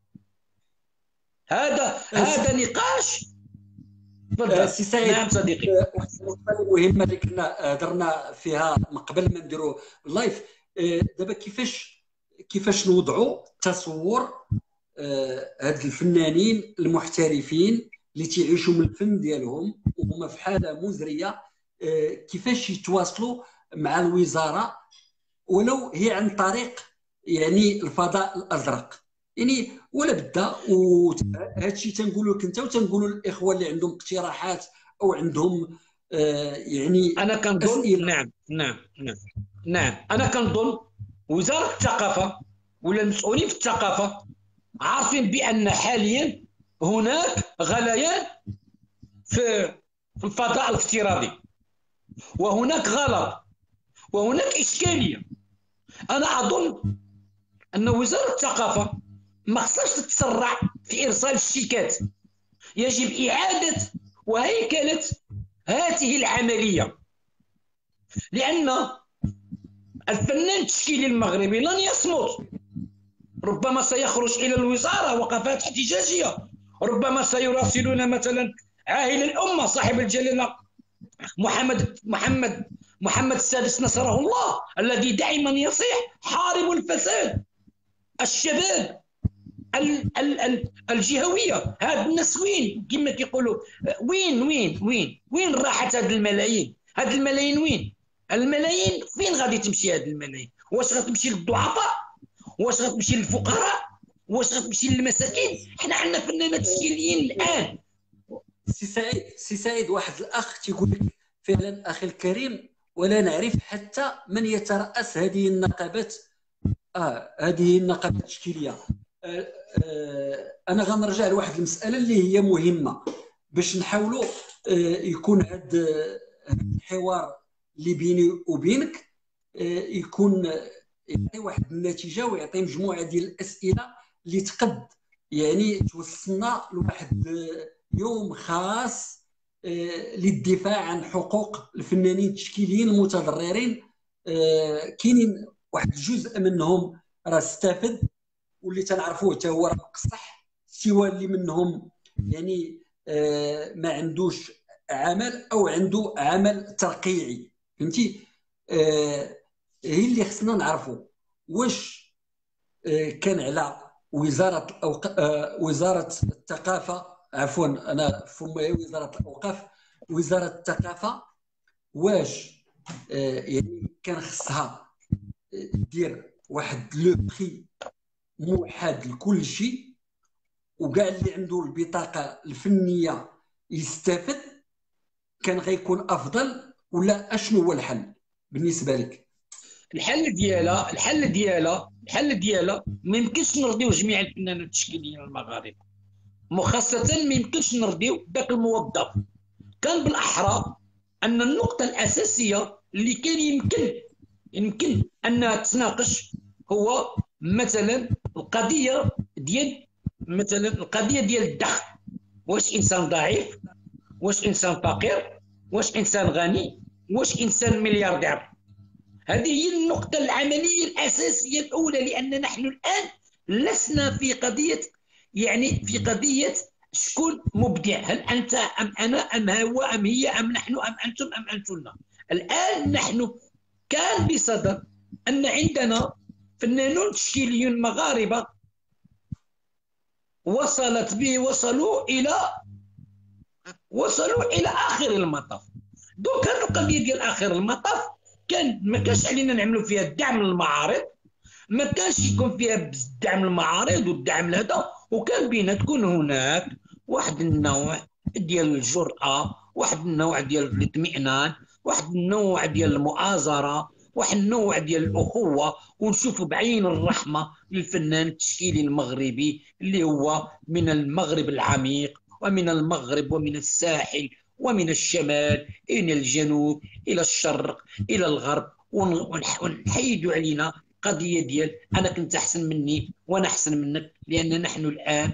هذا نقاش. تفضل. سي سعيد، نعم صديقي. واحد النقطه مهمه اللي كنا هضرنا فيها من قبل ما نديروا اللايف. دابا كيفاش نوضعوا تصور هاد الفنانين المحترفين اللي تعيشوا من الفن ديالهم وهما في حاله مزريه، كيفاش يتواصلوا مع الوزاره ولو هي عن طريق يعني الفضاء الازرق، يعني ولا بدا. وهذا الشيء تنقولوا لك انت وتنقولوا للاخوه اللي عندهم اقتراحات او عندهم يعني انا كنظن اسئله. نعم انا كنظن وزاره الثقافه ولا المسؤولين في الثقافه عارفين بان حاليا هناك غليان في الفضاء الافتراضي، وهناك غلط وهناك اشكاليه. انا اظن ان وزاره الثقافه ما خصهاش تتسرع في ارسال الشيكات، يجب اعاده وهيكله هذه العمليه، لان الفنان التشكيلي المغربي لن يصمت. ربما سيخرج الى الوزاره وقفات احتجاجيه، ربما سيراسلون مثلا عاهل الامه صاحب الجلاله محمد السادس نصره الله، الذي دائما يصيح حاربوا الفساد. الشباب الجهويه، هاد الناس وين؟ كما كيقولوا وين راحت هاد الملايين؟ هاد الملايين وين؟ الملايين فين غادي تمشي هاد الملايين؟ واش غتمشي للضعفاء؟ واش غتمشي للفقراء؟ واش غتمشي للمساكين؟ حنا عندنا فنانات تشكيليين الان. سي سعيد، واحد الاخ تيقول لك فعلا اخي الكريم، ولا نعرف حتى من يترأس هذه النقابات. هذه النقابات التشكيليه. انا غنرجع لواحد المساله اللي هي مهمه باش نحاولوا يكون هذا الحوار اللي بيني وبينك يكون يعطي واحد النتيجه ويعطي مجموعه ديال الاسئله اللي تقد يعني توصلنا لواحد يوم خاص للدفاع عن حقوق الفنانين التشكيليين المتضررين. كاينين واحد الجزء منهم راه استفد واللي تنعرفوه حتى هو راه صح، سوى اللي منهم يعني ما عندوش عمل او عنده عمل ترقيعي. فهمتي؟ هي اللي خصنا نعرفوا واش كان على وزاره الثقافه، عفوا انا فما وزاره الاوقاف، وزاره الثقافه واش يعني كان خصها دير واحد لو بري موحد لكل شيء وكاع اللي عنده البطاقه الفنيه يستافد، كان غيكون افضل ولا اشنو هو الحل بالنسبه لك؟ الحل ديالها ما يمكنش نرضيو جميع الفنانين التشكيليين المغاربه، وخاصه ما يمكنش نرضيو ذاك الموظف. كان بالاحرى ان النقطه الاساسيه اللي كان يمكن انها تناقش هو مثلا القضيه ديال الدخل. واش انسان ضعيف؟ واش انسان فقير؟ واش انسان غني؟ واش انسان ملياردير؟ هذه هي النقطة العملية الأساسية الأولى، لأن نحن الآن لسنا في قضية شكون مبدع، هل أنت أم أنا أم هو أم هي أم نحن أم أنتم أم أنتن. الآن نحن كان بصدد أن عندنا فنانون تشكيليون مغاربة وصلوا إلى آخر المطاف. دوك هذه القضيه ديال اخر المطاف ما كانش علينا نعملوا فيها الدعم للمعارض، ما كانش يكون فيها الدعم للمعارض والدعم لهذا، وكان بينا تكون هناك واحد النوع ديال الجرأة، واحد النوع ديال الاطمئنان، واحد النوع ديال المؤازرة، واحد النوع ديال الأخوة، ونشوفوا بعين الرحمة للفنان التشكيلي المغربي اللي هو من المغرب العميق ومن المغرب ومن الساحل ومن الشمال إلى الجنوب إلى الشرق إلى الغرب، ونحيدوا علينا قضية ديال أنا كنت أحسن مني وأنا أحسن منك، لأن نحن الآن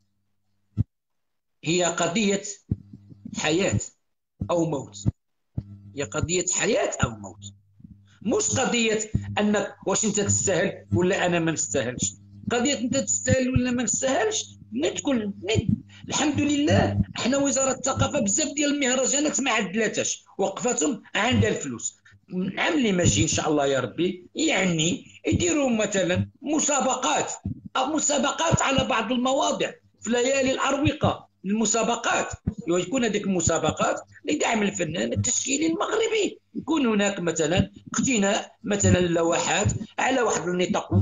هي قضية حياة أو موت، هي قضية حياة أو موت، مش قضية أنك واش أنت تستاهل ولا أنا ما نستاهلش. قضية أنت تستاهل ولا ما نستاهلش تكون الحمد لله احنا وزارة الثقافة بزاف ديال المهرجانات ما عدلاتش، وقفتهم عند الفلوس. العام اللي ماشي ان شاء الله يا ربي يعني يديروا مثلا مسابقات على بعض المواضع في ليالي الاروقه، المسابقات يكون هذيك المسابقات لدعم الفنان التشكيلي المغربي، يكون هناك مثلا اقتناء مثلا اللوحات على واحد النطاق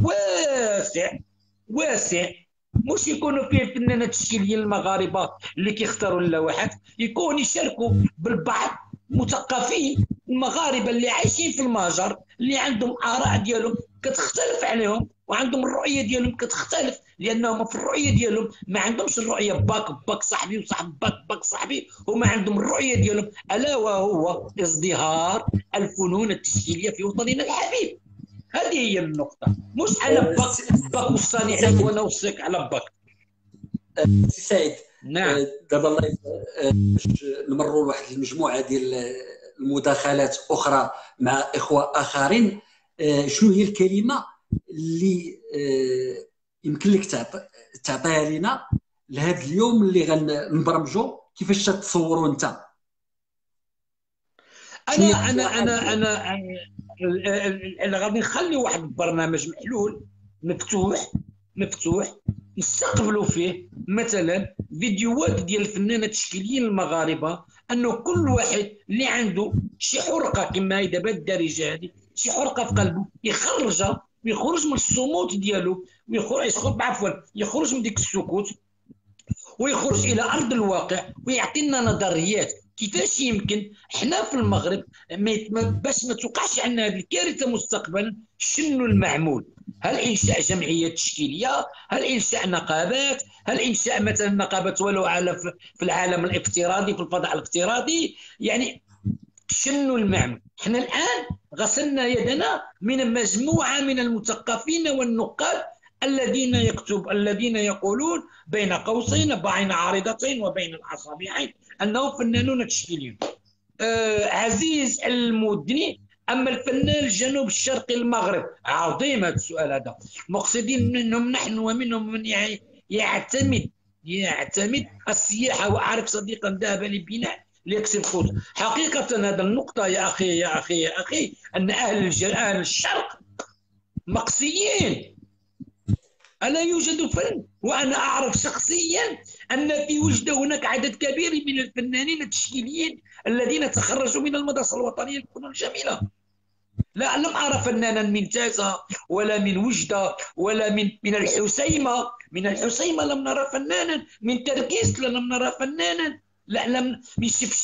واسع، مش يكونوا فيه الفنانين التشكيليين المغاربه اللي كيختاروا اللوحات، يكون يشاركوا بالبعض مثقفين المغاربه اللي عايشين في المهجر، اللي عندهم اراء ديالهم كتختلف عليهم وعندهم الرؤيه ديالهم كتختلف، لانهم في الرؤيه ديالهم ما عندهمش الرؤيه باك صاحبي وصاحب باك صاحبي، هما عندهم الرؤيه ديالهم الا وهو ازدهار الفنون التشكيليه في وطننا الحبيب. هذه هي النقطه، مش انا باك والصانعين وانا وصيك على باك. سي سعيد، نعم دابا الله باش نمروا لواحد المجموعه ديال المداخلات اخرى مع اخوه اخرين، شنو هي الكلمه اللي يمكن لك تعطيها لنا لهذا اليوم اللي غنبرمجوا؟ كيفاش تتصوروا انت؟ انا غادي نخلي واحد البرنامج محلول مفتوح نستقبلوا فيه مثلا فيديوهات ديال الفنانين التشكيليين المغاربه، انه كل واحد اللي عنده شي حرقه كما دابا الدارجه هذه، شي حرقه في قلبه يخرجها ويخرج من الصمود ديالو، يخرج من ديك السكوت ويخرج الى ارض الواقع ويعطينا نظريات كيفاش يمكن حنا في المغرب باش ما توقعش عندنا هذه الكارثه مستقبلا. شنو المعمول؟ هل انشاء جمعيات تشكيليه؟ هل انشاء نقابات؟ هل انشاء مثلا نقابات ولو على في العالم الافتراضي في الفضاء الافتراضي؟ يعني شنو المعمول؟ حنا الان غسلنا يدنا من مجموعه من المثقفين والنقاد الذين يقولون بين قوسين بين عارضتين وبين الاصابعين انهم فنانون تشكيليون. عزيز المدني، اما الفنان الجنوب الشرقي المغرب، عظيم هذا السؤال هذا، مقصدين منهم نحن ومنهم من يعتمد السياحه. واعرف صديقا ذهب لبناء ليكسب قوت. حقيقه هذا النقطه يا اخي ان اهل الشرق مقصيين، ألا يوجد فن؟ وأنا أعرف شخصيا أن في وجدة هناك عدد كبير من الفنانين التشكيليين الذين تخرجوا من المدرسة الوطنية للفنون الجميلة. لا، لم أرى فنانا من تازة ولا من وجدة ولا من الحسيمة. من الحسيمة لم نرى فنانا، من تركيز لم نرى فنانا، لا لم من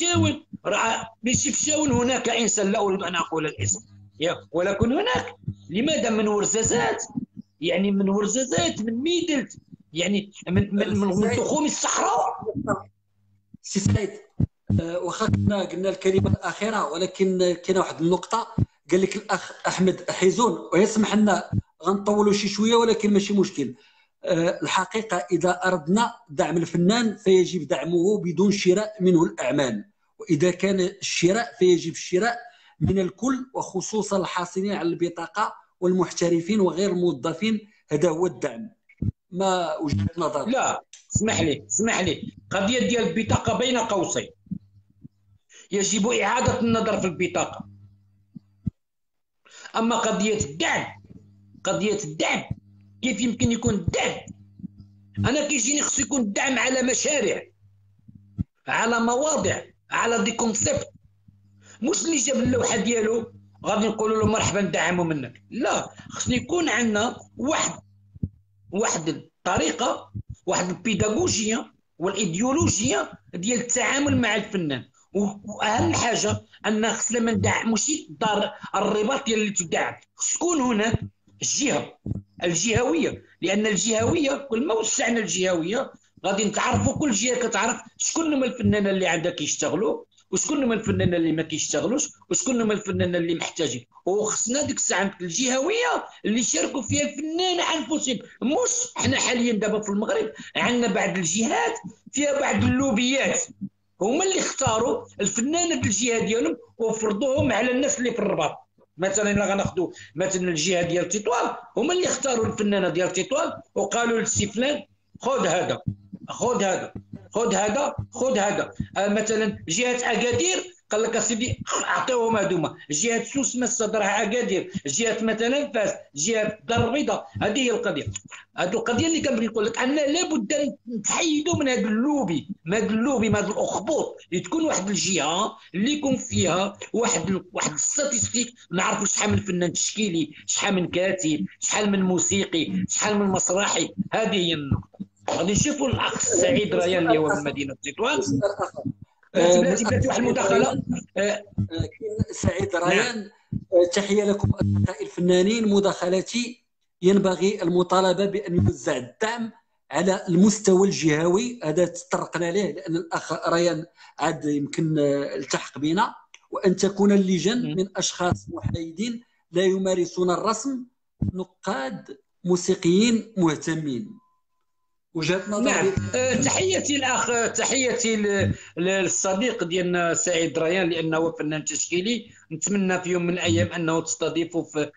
شفشاون هناك إنسان لا أريد أن أقول الاسم، ولكن هناك لماذا من ورزازات، يعني من ورزازات، من ميدلت، يعني من تخوم الصحراء. سي سعيد، واخا قلنا الكلمه الاخيره، ولكن كاينه واحد النقطه قال لك الاخ احمد حيزون، ويسمح لنا غنطولوا شي شويه ولكن ماشي مشكل. الحقيقه اذا اردنا دعم الفنان فيجب دعمه بدون شراء منه الاعمال، واذا كان الشراء فيجب الشراء من الكل، وخصوصا الحاصلين على البطاقه والمحترفين وغير الموظفين. هذا هو الدعم. ما وجهة نظر؟ لا، اسمح لي قضية ديال البطاقة بين قوسين، يجب إعادة النظر في البطاقة. أما قضية الدعم كيف يمكن يكون الدعم؟ أنا كيجيني خصو يكون الدعم على مشاريع، على مواضع، على دي كونسيبت، مش اللي جاب اللوحه ديالو غادي نقولوا له مرحبا ندعموا منك، لا، خصني يكون عندنا واحد الطريقه، واحد البيداغوجيه والايديولوجيه ديال التعامل مع الفنان. واهم حاجه ان خصنا ما ندعموش دار الرباط ديال اللي تدعم، خص تكون هناك الجهه الجهويه، لان الجهويه كل ما وسعنا الجهويه غادي نتعرفوا، كل جهه كتعرف شكون هما الفنانين اللي عندها كيشتغلوا، وشكون هما الفنانين اللي ما كيشتغلوش، وشكون هما الفنانين اللي محتاجين. وخصنا ديك الساعه الجهويه اللي يشاركوا فيها الفنانين انفسهم. مش حنا حاليا دابا في المغرب عندنا بعض الجهات فيها بعض اللوبيات، هما اللي اختاروا الفنانه ديال الجهه ديالهم وفرضوهم على الناس اللي في الرباط. مثلا الا غناخذوا مثلا الجهه ديال تطوال، هما اللي اختاروا الفنانه ديال تطوال وقالوا للسي فلان خذ هذا خذ هذا خذ هذا خذ هذا. مثلا جهه اكادير قال لك اسيدي اعطيوهم هذوما، جهه سوس ما صدرها اكادير، جهه مثلا فاس، جهه الدار البيضاء. هذه هي القضيه، هذه القضيه اللي كنبغي نقول لك ان لابد نتحيدوا من هذا اللوبي، من هذا اللوبي، من هذا الاخبوط، اللي تكون واحد الجهه اللي يكون فيها واحد الستاتستيك، نعرفوا شحال من فنان تشكيلي، شحال من كاتب، شحال من موسيقي، شحال من مسرحي. هذه هي النقطه. غادي نشوفوا الاخ سعيد ريان اللي هو من مدينه تطوان. بلاتي واحد المداخله. سعيد ريان، تحيه لكم اصدقائي الفنانين. مداخلتي ينبغي المطالبه بان يوزع الدعم على المستوى الجهوي، هذا تطرقنا له لان الاخ ريان عاد يمكن التحق بنا، وان تكون اللجان من اشخاص محايدين لا يمارسون الرسم، نقاد موسيقيين مهتمين. وجهه نظر. نعم. تحياتي الاخ، تحياتي للصديق ديالنا سعيد ريان، لانه فنان تشكيلي. نتمنى في يوم من الايام انه تستضيفه في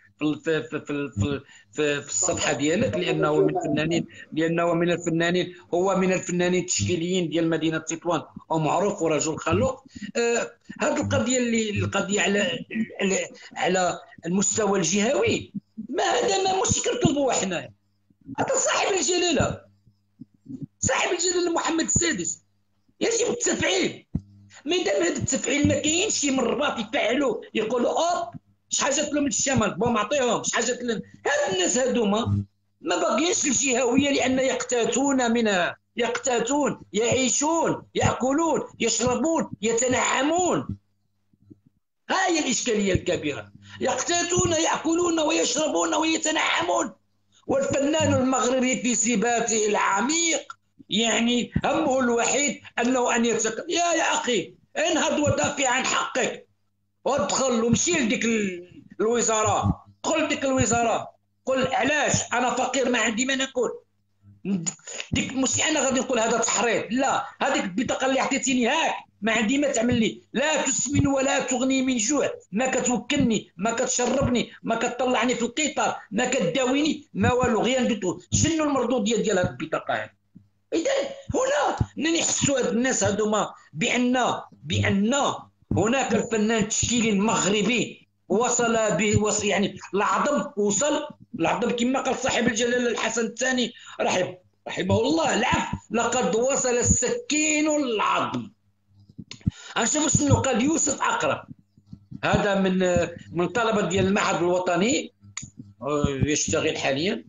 الصفحه ديالك، لانه من الفنانين، هو من الفنانين التشكيليين ديال مدينه تطوان ومعروف ورجل خلوق. هذه القضيه على المستوى الجهوي، ما هذا ما مش كنطلبوا حنا، هذا صاحب الجلاله، صاحب الجلاله محمد السادس، يجب التفعيل. ما دام هذا التفعيل ما كاينش، شي من الرباط يفعلوا يقولوا اوب شحال جات لهم الشمال بون نعطيهم، شحال جات لهم. هاد الناس هادوما ما باغيينش الجهويه، لان يقتاتون منها، يقتاتون، يعيشون، ياكلون، يشربون، يتنعمون. ها هي الاشكاليه الكبيره، يقتاتون، ياكلون ويشربون ويتنعمون. والفنان المغربي في سباته العميق يعني همه الوحيد انه ان يتكلم. يا اخي انهض ودافع عن حقك، وادخل ومشي لديك الوزاره، دخل لديك الوزاره، قل علاش انا فقير ما عندي ما ناكل. ديك مش انا غادي نقول هذا تحريض، لا، هذيك البطاقه اللي عطيتيني هاك ما عندي ما تعمل لي، لا تسمن ولا تغني من جوع، ما كتوكلني، ما كتشربني، ما كتطلعني في القطار، ما كتداويني، ما والو، غير ندوتو. شنو المردوديه ديال هذه البطاقه هذه؟ اذا هنا نحسوا هاد الناس هذوما بان هناك الفنان التشكيلي المغربي وصل يعني العظم، وصل العظم كما قال صاحب الجلاله الحسن الثاني رحمه الله العفو، لقد وصل السكين العظم. غنشوف شنو قال يوسف أقرب، هذا من طلبه ديال المعهد الوطني، يشتغل حاليا.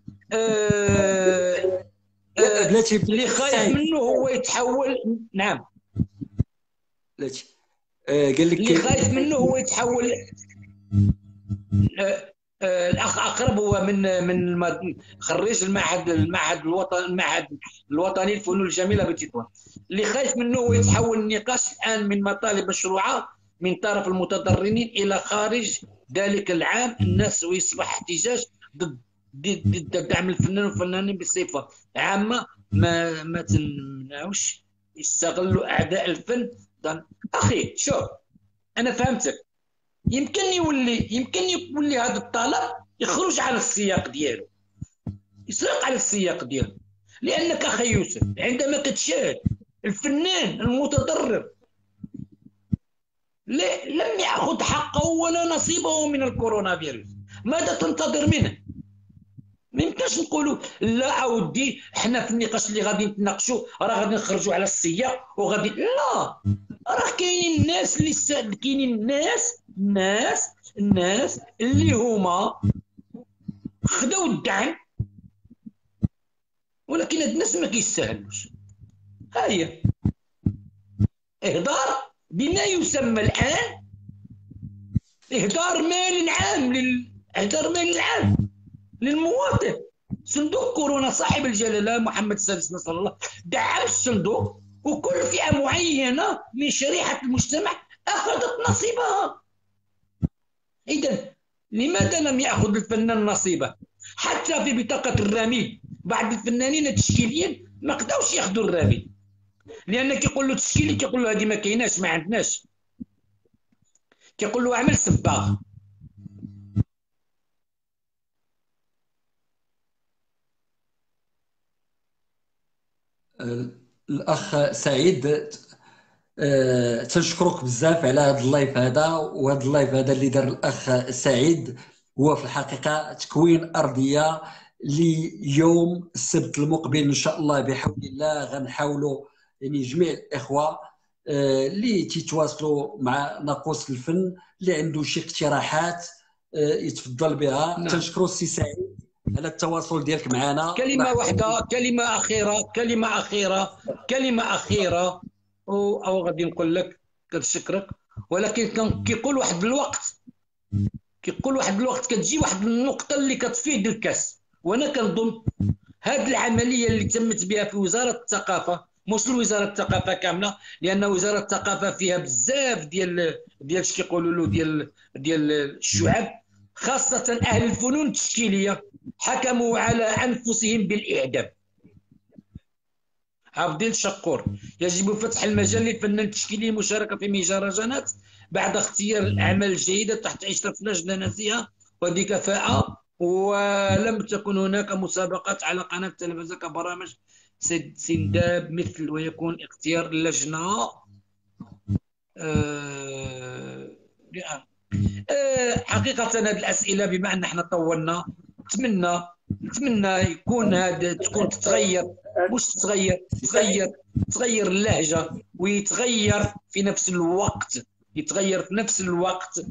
اللي خايف منه هو يتحول. نعم بلاتي قال لك اللي خايف منه هو يتحول. الاخ اقرب هو من خريج المعهد الوطني للفنون الجميله بتطوان. اللي خايف منه هو يتحول النقاش الان من مطالب مشروعه من طرف المتضررين الى خارج ذلك العام الناس، ويصبح احتجاج ضد دعم الفنان والفنانين بصفه عامه. ما تمنعوش يستغلوا اعداء الفن. اخي شوف، انا فهمتك، يمكن يولي هذا الطلب يخرج على السياق ديالو، يسرق على السياق ديالو. لانك اخي يوسف عندما تتشاهد الفنان المتضرر لم ياخذ حقه ولا نصيبه من الكورونا فيروس، ماذا تنتظر منه؟ ما يمكنش نقولوا لا اودي حنا في النقاش اللي غادي نتناقشوا راه غادي نخرجوا على السياق وغادي لا. راه كاينين الناس اللي كاينين الناس اللي هما خداو الدعم، ولكن هاد الناس ما كيستاهلوش. ها هي اهدار بما يسمى الان اهدار مال العام اهدار مال العام للمواطن. صندوق كورونا صاحب الجلاله محمد السادس نصر الله دعم الصندوق، وكل فئه معينه من شريحه المجتمع اخذت نصيبها. اذا لماذا لم ياخذ الفنان نصيبه؟ حتى في بطاقه الرميد بعض الفنانين التشكيليين ما قداوش ياخذوا الرميد، لان كيقول له تشكيلي، كيقول له هذه ما كايناش، ما عندناش، كيقول له اعمل صباغ. الاخ سعيد، تنشكرك بزاف على هذا اللايف هذا، وهذا اللايف هذا اللي دار الاخ سعيد هو في الحقيقه تكوين ارضيه ليوم السبت المقبل ان شاء الله بحول الله. غنحاولوا يعني جميع الاخوه اللي تيتواصلوا مع ناقوس الفن اللي عنده شي اقتراحات يتفضل بها. نعم. تنشكروا السي سعيد على التواصل ديالك معنا. كلمه واحده، كلمه اخيره او غادي نقول لك كنشكرك، ولكن كيقول واحد الوقت كتجي واحد النقطه اللي كتفيد الكاس. وانا كنظن هذه العمليه اللي تمت بها في وزاره الثقافه، مش وزاره الثقافه كامله، لان وزاره الثقافه فيها بزاف ديال اش كيقولوا له ديال الشعب، خاصه اهل الفنون التشكيليه حكموا على انفسهم بالاعدام. عبد الشكور: يجب فتح المجال للفنان التشكيلي المشاركه في مهرجانات بعد اختيار الاعمال الجيده تحت اشراف لجنه نزيهه وذي كفاءه، ولم تكن هناك مسابقات على قناه التلفزيون كبرامج سنداب مثل، ويكون اختيار اللجنه حقيقه هذه الاسئله بما ان احنا طولنا، نتمنى يكون تكون تتغير، مش تغير اللهجه، ويتغير في نفس الوقت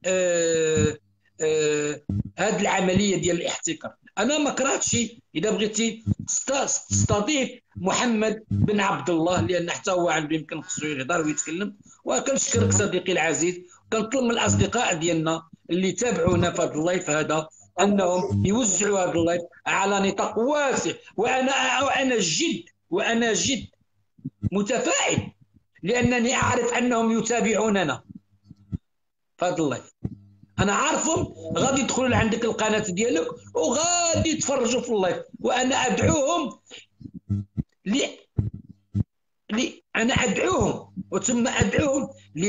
هذه العمليه ديال الاحتكار. انا ما كرهتش اذا بغيتي تستضيف محمد بن عبد الله، لان حتى هو عنده يمكن خصو يهضر ويتكلم. وكنشكرك صديقي العزيز، كنطلب من الاصدقاء ديالنا اللي تابعونا في هذا اللايف هذا انهم يوزعوا هذا اللايف على نطاق واسع. وانا جد متفائل، لانني اعرف انهم يتابعوننا في هذا اللايف. انا عارفهم غادي يدخلوا لعندك القناه ديالك وغادي يتفرجوا في اللايف، وانا ادعوهم انا ادعوهم وثم ادعوهم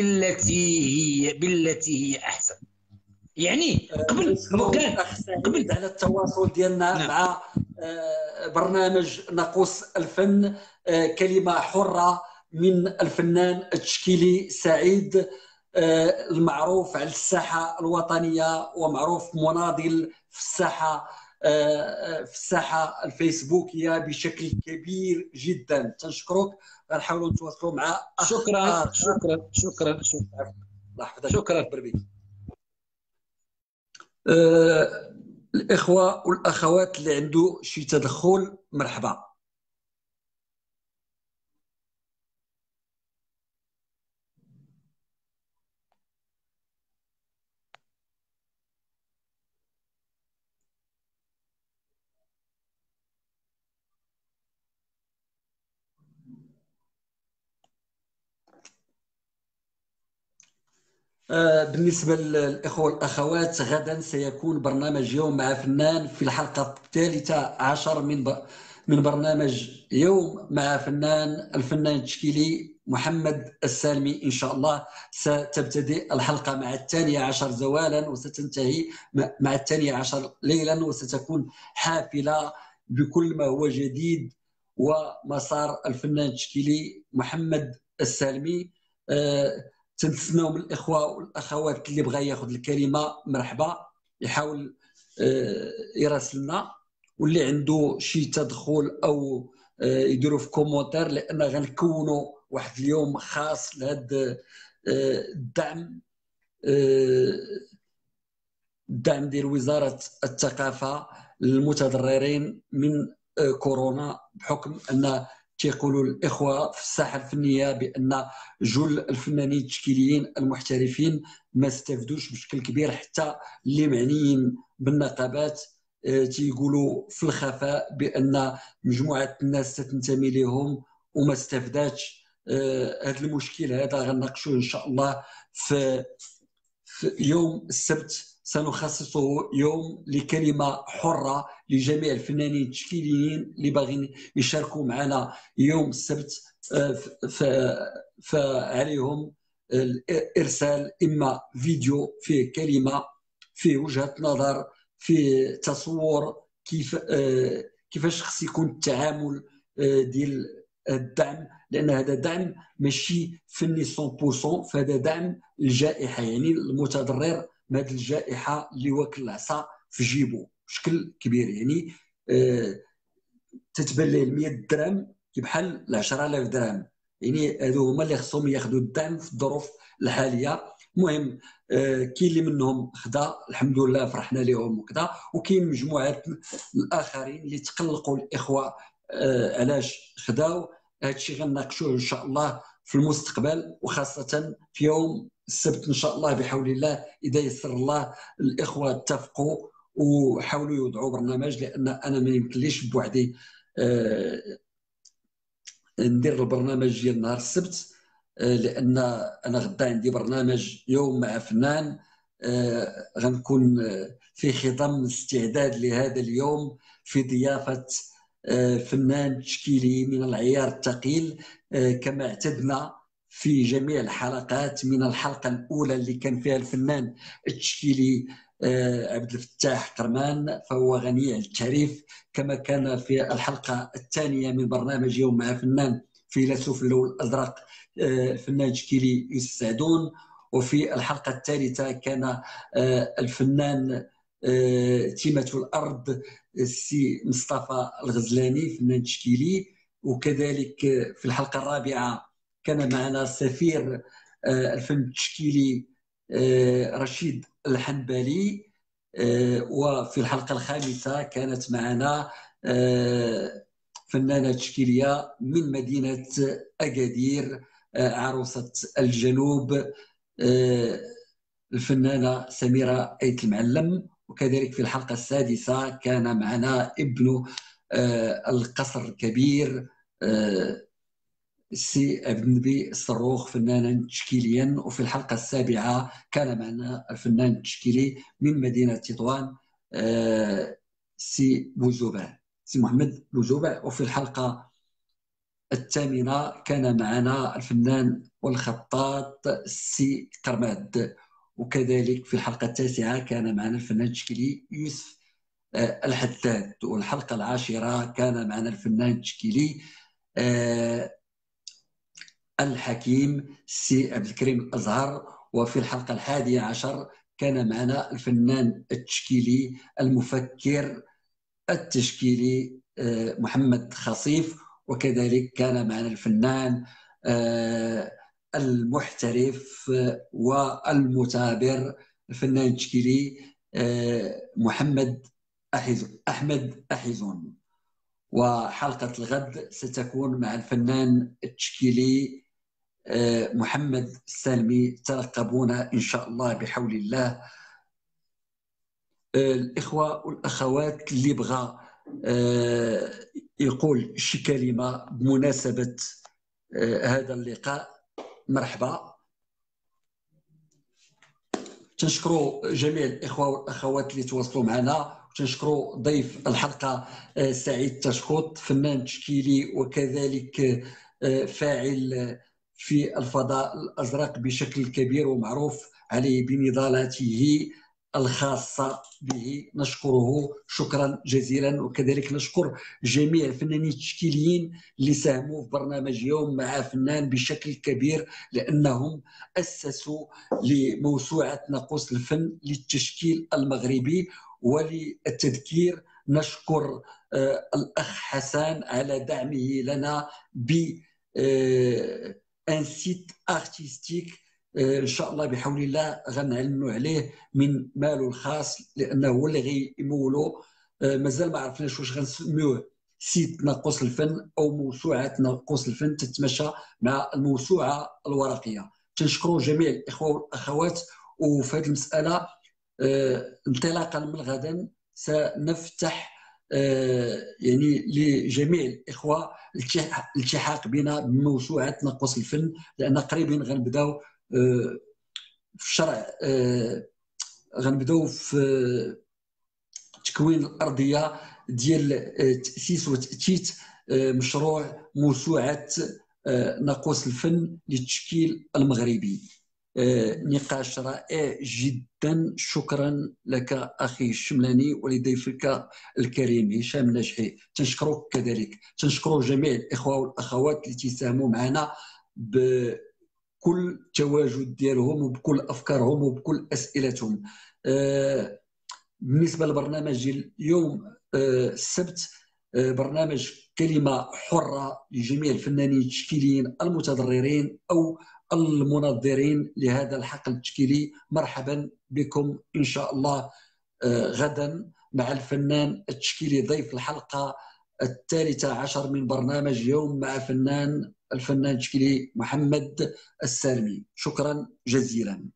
بالتي هي احسن. يعني قبل على التواصل ديالنا. نعم. مع برنامج ناقوس الفن، كلمه حره من الفنان التشكيلي سعيد، المعروف على الساحه الوطنيه ومعروف مناضل في الساحه الفيسبوكيه بشكل كبير جدا. تنشكرك، غنحاولوا نتواصلوا مع شكرا. الإخوة والأخوات اللي عنده شي تدخل مرحبا. بالنسبة للإخوة والأخوات، غدا سيكون برنامج يوم مع فنان في الحلقة الثالثة عشر من برنامج يوم مع الفنان التشكيلي محمد السالمي. إن شاء الله ستبتدئ الحلقة مع 12 زوالا وستنتهي مع 12 ليلا، وستكون حافلة بكل ما هو جديد ومسار الفنان التشكيلي محمد السالمي. تنتسناو من الاخوه والاخوات اللي بغى ياخذ الكلمه مرحبا، يحاول يراسلنا، واللي عنده شي تدخل او يديروا في كومونتير، لان غنكونوا واحد اليوم خاص لهذا الدعم، الدعم ديال وزاره الثقافه للمتضررين من كورونا، بحكم ان تيقولوا الاخوه في الساحه الفنيه بان جل الفنانين التشكيليين المحترفين ما استفدوش بشكل كبير، حتى اللي معنيين بالنقابات تيقولوا في الخفاء بان مجموعه الناس تنتمي لهم وما استفداتش. هذا المشكل هذا غنناقشوه ان شاء الله في يوم السبت. سنخصصه يوم لكلمة حرة لجميع الفنانين التشكيليين اللي باغيين يشاركوا معنا يوم السبت. فعليهم إرسال إما فيديو فيه كلمة، فيه وجهة نظر، فيه تصور كيفاش خص يكون التعامل ديال الدعم، لان هذا دعم ماشي فني 100%، فهذا دعم الجائحه، يعني المتضرر من هذه الجائحه اللي واكل العصا في جيبه بشكل كبير. يعني تتبان ليه 100 درهم بحال 10000 درهم، يعني هادو هما اللي خصهم ياخذوا الدعم في الظروف الحاليه. المهم كاين اللي منهم خدا الحمد لله فرحنا لهم وكذا، وكاين مجموعات الاخرين اللي تقلقوا الاخوه علاش خداو. هادشي غنناقشوه ان شاء الله في المستقبل، وخاصه في يوم السبت ان شاء الله بحول الله اذا يسر الله. الاخوه اتفقوا وحاولوا يوضعوا برنامج، لان انا ما يمكنليش بوحدي ندير البرنامج ديال نهار السبت، لان انا غدا عندي برنامج يوم مع فنان غنكون في خضم استعداد لهذا اليوم في ضيافه فنان تشكيلي من العيار الثقيل، كما اعتدنا في جميع الحلقات. من الحلقه الاولى اللي كان فيها الفنان التشكيلي عبد الفتاح قرمان فهو غني عن التعريف، كما كان في الحلقه الثانيه من برنامج يوم مع فنان فيلسوف اللون الازرق الفنان التشكيلي يوسف سعدون، وفي الحلقه الثالثه كان الفنان تيمة الارض السي مصطفى الغزلاني فنان تشكيلي. وكذلك في الحلقه الرابعه كان معنا سفير الفن التشكيلي رشيد الحنبلي. وفي الحلقه الخامسه كانت معنا فنانه تشكيليه من مدينه اكادير عروسه الجنوب الفنانه سميره ايت المعلم. وكذلك في الحلقه السادسه كان معنا ابن القصر الكبير السي عبد النبي الصروخ فنانا تشكيليا. وفي الحلقه السابعه كان معنا الفنان التشكيلي من مدينه تطوان سي بوزوبع سي محمد بوزوبع. وفي الحلقه الثامنه كان معنا الفنان والخطاط السي قرماد. وكذلك في الحلقه التاسعه كان معنا الفنان التشكيلي يوسف الحداد. والحلقه العاشره كان معنا الفنان التشكيلي الحكيم السي عبد الكريم الازهر. وفي الحلقه الحادية عشر كان معنا الفنان التشكيلي المفكر التشكيلي محمد خصيف. وكذلك كان معنا الفنان المحترف والمثابر الفنان التشكيلي أحمد أحيزون. وحلقة الغد ستكون مع الفنان التشكيلي محمد السالمي. ترقبونا إن شاء الله بحول الله. الإخوة والأخوات اللي بغى يقول شي كلمة بمناسبة هذا اللقاء مرحبا. تنشكروا جميع الإخوة والأخوات اللي تواصلوا معنا، وتنشكروا ضيف الحلقة سعيد تشكوط فنان تشكيلي وكذلك فاعل في الفضاء الأزرق بشكل كبير ومعروف عليه بنضالاته الخاصة به. نشكره شكرا جزيلا. وكذلك نشكر جميع الفنانين التشكيليين اللي ساهموا في برنامج يوم مع فنان بشكل كبير، لأنهم أسسوا لموسوعة ناقوس الفن للتشكيل المغربي وللتذكير. نشكر الأخ حسن على دعمه لنا ان سيت ارتستيك ان شاء الله بحول الله غنعلنوا عليه من ماله الخاص، لانه هو اللي غيمولو. مازال ما عرفناش واش غنسميوه سيت ناقوس الفن او موسوعه ناقوس الفن تتماشى مع الموسوعه الورقيه. تنشكروا جميع الاخوه والاخوات. وفي هذه المساله انطلاقا من غدا سنفتح يعني لجميع الاخوه الالتحاق بنا بموسوعه ناقوس الفن، لان قريبا غنبداو في شرع غنبداو في تكوين الارضيه ديال تاسيس وتاتيت مشروع موسوعه ناقوس الفن للتشكيل المغربي. نقاش رائع جدا. شكرا لك اخي الشملاني ولضيفك الكريم هشام الناجحي. تنشكرك كذلك. تنشكر جميع الاخوه والاخوات اللي تيساهموا معنا بكل تواجد ديالهم وبكل افكارهم وبكل اسئلتهم. بالنسبه لبرنامج اليوم السبت، برنامج كلمه حره لجميع الفنانين التشكيليين المتضررين او المنظرين لهذا الحقل التشكيلي. مرحبا بكم ان شاء الله غدا مع الفنان التشكيلي ضيف الحلقه 13 من برنامج يوم مع الفنان التشكيلي محمد السالمي. شكرا جزيلا.